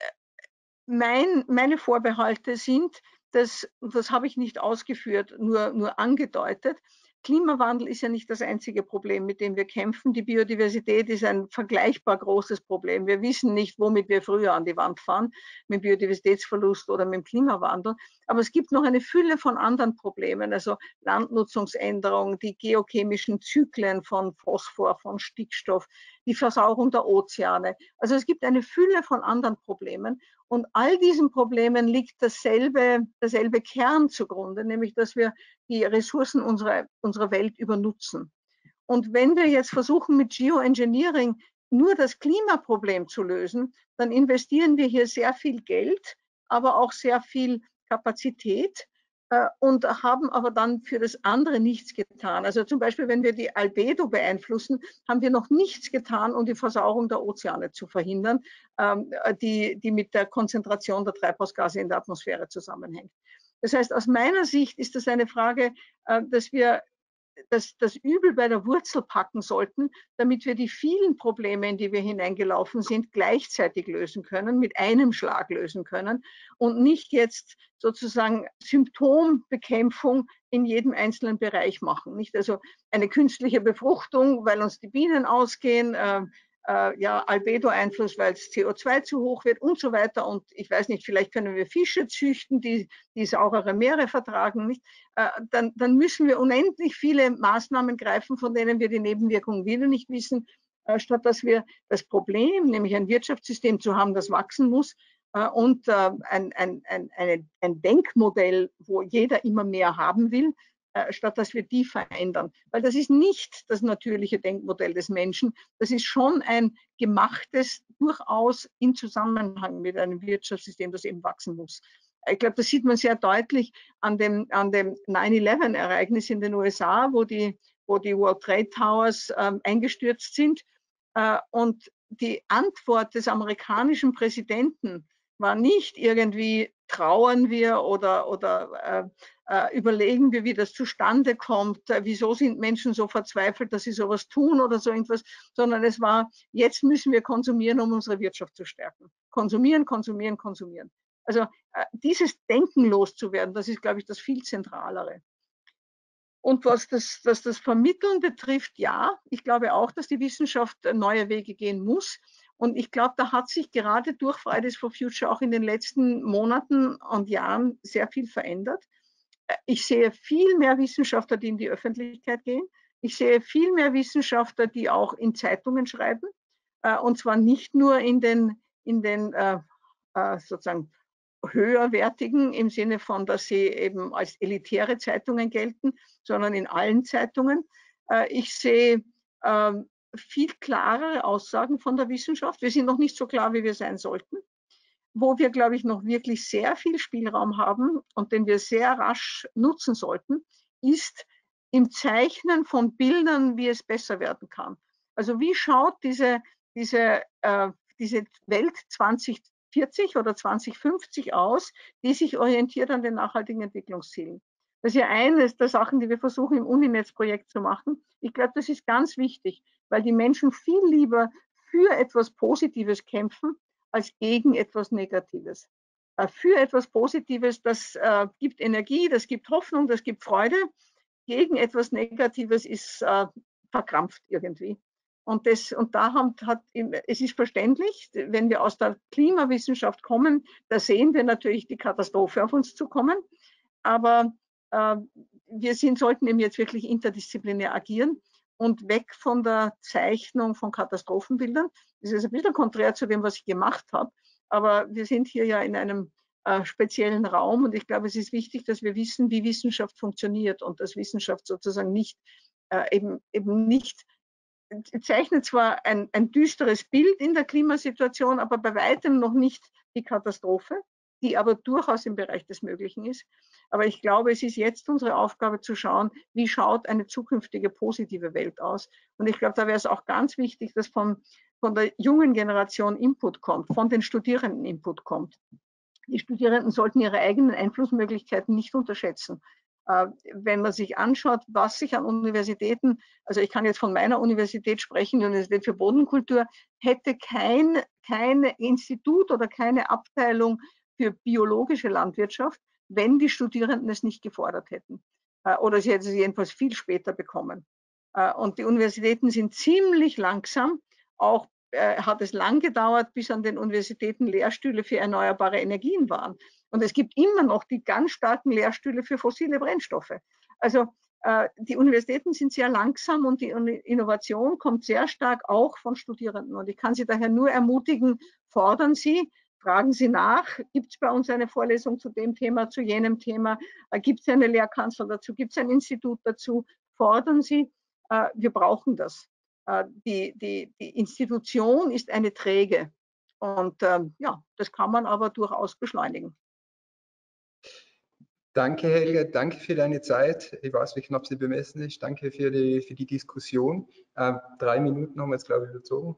mein, meine Vorbehalte sind, dass, das habe ich nicht ausgeführt, nur, nur angedeutet, Klimawandel ist ja nicht das einzige Problem, mit dem wir kämpfen. Die Biodiversität ist ein vergleichbar großes Problem. Wir wissen nicht, womit wir früher an die Wand fahren, mit Biodiversitätsverlust oder mit dem Klimawandel. Aber es gibt noch eine Fülle von anderen Problemen, also Landnutzungsänderung, die geochemischen Zyklen von Phosphor, von Stickstoff, die Versauerung der Ozeane. Also es gibt eine Fülle von anderen Problemen. Und all diesen Problemen liegt dasselbe, derselbe Kern zugrunde, nämlich dass wir die Ressourcen unserer, unserer Welt übernutzen. Und wenn wir jetzt versuchen, mit Geoengineering nur das Klimaproblem zu lösen, dann investieren wir hier sehr viel Geld, aber auch sehr viel Kapazität äh, und haben aber dann für das andere nichts getan. Also zum Beispiel, wenn wir die Albedo beeinflussen, haben wir noch nichts getan, um die Versauerung der Ozeane zu verhindern, ähm, die, die mit der Konzentration der Treibhausgase in der Atmosphäre zusammenhängt. Das heißt, aus meiner Sicht ist das eine Frage, äh, dass wir das, das Übel bei der Wurzel packen sollten, damit wir die vielen Probleme, in die wir hineingelaufen sind, gleichzeitig lösen können, mit einem Schlag lösen können und nicht jetzt sozusagen Symptombekämpfung in jedem einzelnen Bereich machen. Nicht also eine künstliche Befruchtung, weil uns die Bienen ausgehen, äh, äh, ja, Albedo-Einfluss, weil das C O zwei zu hoch wird und so weiter. Und ich weiß nicht, vielleicht können wir Fische züchten, die, die saurere Meere vertragen. Nicht? Äh, dann, dann müssen wir unendlich viele Maßnahmen greifen, von denen wir die Nebenwirkungen wieder nicht wissen, äh, statt dass wir das Problem, nämlich ein Wirtschaftssystem zu haben, das wachsen muss, äh, und äh, ein, ein, ein, eine, ein Denkmodell, wo jeder immer mehr haben will, statt dass wir die verändern. Weil das ist nicht das natürliche Denkmodell des Menschen. Das ist schon ein gemachtes, durchaus in Zusammenhang mit einem Wirtschaftssystem, das eben wachsen muss. Ich glaube, das sieht man sehr deutlich an dem, an dem nine eleven Ereignis in den U S A, wo die, wo die World Trade Towers ähm, eingestürzt sind. Äh, und die Antwort des amerikanischen Präsidenten war nicht irgendwie, trauern wir oder, oder äh, äh, überlegen wir, wie das zustande kommt, äh, wieso sind Menschen so verzweifelt, dass sie sowas tun oder so irgendwas, sondern es war, jetzt müssen wir konsumieren, um unsere Wirtschaft zu stärken. Konsumieren, konsumieren, konsumieren. Also äh, dieses Denken loszuwerden, das ist, glaube ich, das viel Zentralere. Und was das, was das Vermitteln betrifft, ja, ich glaube auch, dass die Wissenschaft neue Wege gehen muss. Und ich glaube, da hat sich gerade durch Fridays for Future auch in den letzten Monaten und Jahren sehr viel verändert. Ich sehe viel mehr Wissenschaftler, die in die Öffentlichkeit gehen. Ich sehe viel mehr Wissenschaftler, die auch in Zeitungen schreiben. Und zwar nicht nur in den, in den äh, sozusagen höherwertigen im Sinne von, dass sie eben als elitäre Zeitungen gelten, sondern in allen Zeitungen. Ich sehe viel klarere Aussagen von der Wissenschaft. Wir sind noch nicht so klar, wie wir sein sollten. Wo wir, glaube ich, noch wirklich sehr viel Spielraum haben und den wir sehr rasch nutzen sollten, ist im Zeichnen von Bildern, wie es besser werden kann. Also wie schaut diese, diese, äh, diese Welt zwanzig vierzig oder zwanzig fünfzig aus, die sich orientiert an den nachhaltigen Entwicklungszielen? Das ist ja eine der Sachen, die wir versuchen im Uninetz-Projekt zu machen. Ich glaube, das ist ganz wichtig, weil die Menschen viel lieber für etwas Positives kämpfen als gegen etwas Negatives. Für etwas Positives, das äh, gibt Energie, das gibt Hoffnung, das gibt Freude. Gegen etwas Negatives ist äh, verkrampft irgendwie. Und, das, und da haben, hat, es ist verständlich, wenn wir aus der Klimawissenschaft kommen, da sehen wir natürlich die Katastrophe auf uns zukommen. Aber äh, wir sind, sollten eben jetzt wirklich interdisziplinär agieren und weg von der Zeichnung von Katastrophenbildern. Das ist ein bisschen konträr zu dem, was ich gemacht habe. Aber wir sind hier ja in einem äh, speziellen Raum und ich glaube, es ist wichtig, dass wir wissen, wie Wissenschaft funktioniert und dass Wissenschaft sozusagen nicht äh, eben, eben nicht zeichnet zwar ein, ein düsteres Bild in der Klimasituation, aber bei weitem noch nicht die Katastrophe, die aber durchaus im Bereich des Möglichen ist. Aber ich glaube, es ist jetzt unsere Aufgabe zu schauen, wie schaut eine zukünftige positive Welt aus. Und ich glaube, da wäre es auch ganz wichtig, dass von, von der jungen Generation Input kommt, von den Studierenden Input kommt. Die Studierenden sollten ihre eigenen Einflussmöglichkeiten nicht unterschätzen. Wenn man sich anschaut, was sich an Universitäten, also ich kann jetzt von meiner Universität sprechen, die Universität für Bodenkultur, hätte kein, kein Institut oder keine Abteilung für biologische Landwirtschaft, wenn die Studierenden es nicht gefordert hätten. Oder sie hätten es jedenfalls viel später bekommen. Und die Universitäten sind ziemlich langsam, auch hat es lang gedauert, bis an den Universitäten Lehrstühle für erneuerbare Energien waren. Und es gibt immer noch die ganz starken Lehrstühle für fossile Brennstoffe. Also äh, die Universitäten sind sehr langsam und die Innovation kommt sehr stark auch von Studierenden. Und ich kann Sie daher nur ermutigen, fordern Sie, fragen Sie nach, gibt es bei uns eine Vorlesung zu dem Thema, zu jenem Thema, äh, gibt es eine Lehrkanzler dazu, gibt es ein Institut dazu, fordern Sie, äh, wir brauchen das. Die, die, die Institution ist eine träge und ähm, ja, das kann man aber durchaus beschleunigen. Danke, Helga, danke für deine Zeit. Ich weiß, wie knapp sie bemessen ist. Danke für die, für die Diskussion. Ähm, drei Minuten haben wir jetzt, glaube ich, überzogen.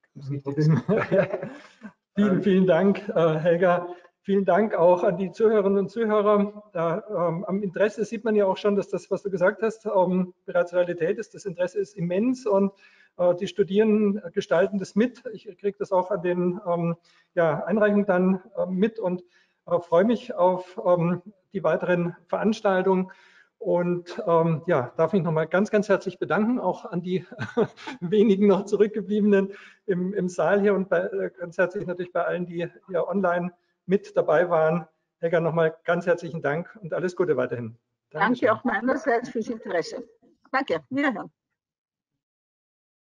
Vielen, vielen Dank, äh, Helga. Vielen Dank auch an die Zuhörerinnen und Zuhörer. Da, ähm, am Interesse sieht man ja auch schon, dass das, was du gesagt hast, ähm, bereits Realität ist. Das Interesse ist immens und äh, die Studierenden gestalten das mit. Ich kriege das auch an den ähm, ja, Einreichungen dann äh, mit und äh, freue mich auf ähm, die weiteren Veranstaltungen. Und ähm, ja, darf mich nochmal ganz, ganz herzlich bedanken, auch an die wenigen noch zurückgebliebenen im, im Saal hier und bei, äh, ganz herzlich natürlich bei allen, die hier online mit dabei waren. Helga, nochmal ganz herzlichen Dank und alles Gute weiterhin. Dankeschön. Danke auch meinerseits fürs Interesse. Danke, wiederhören.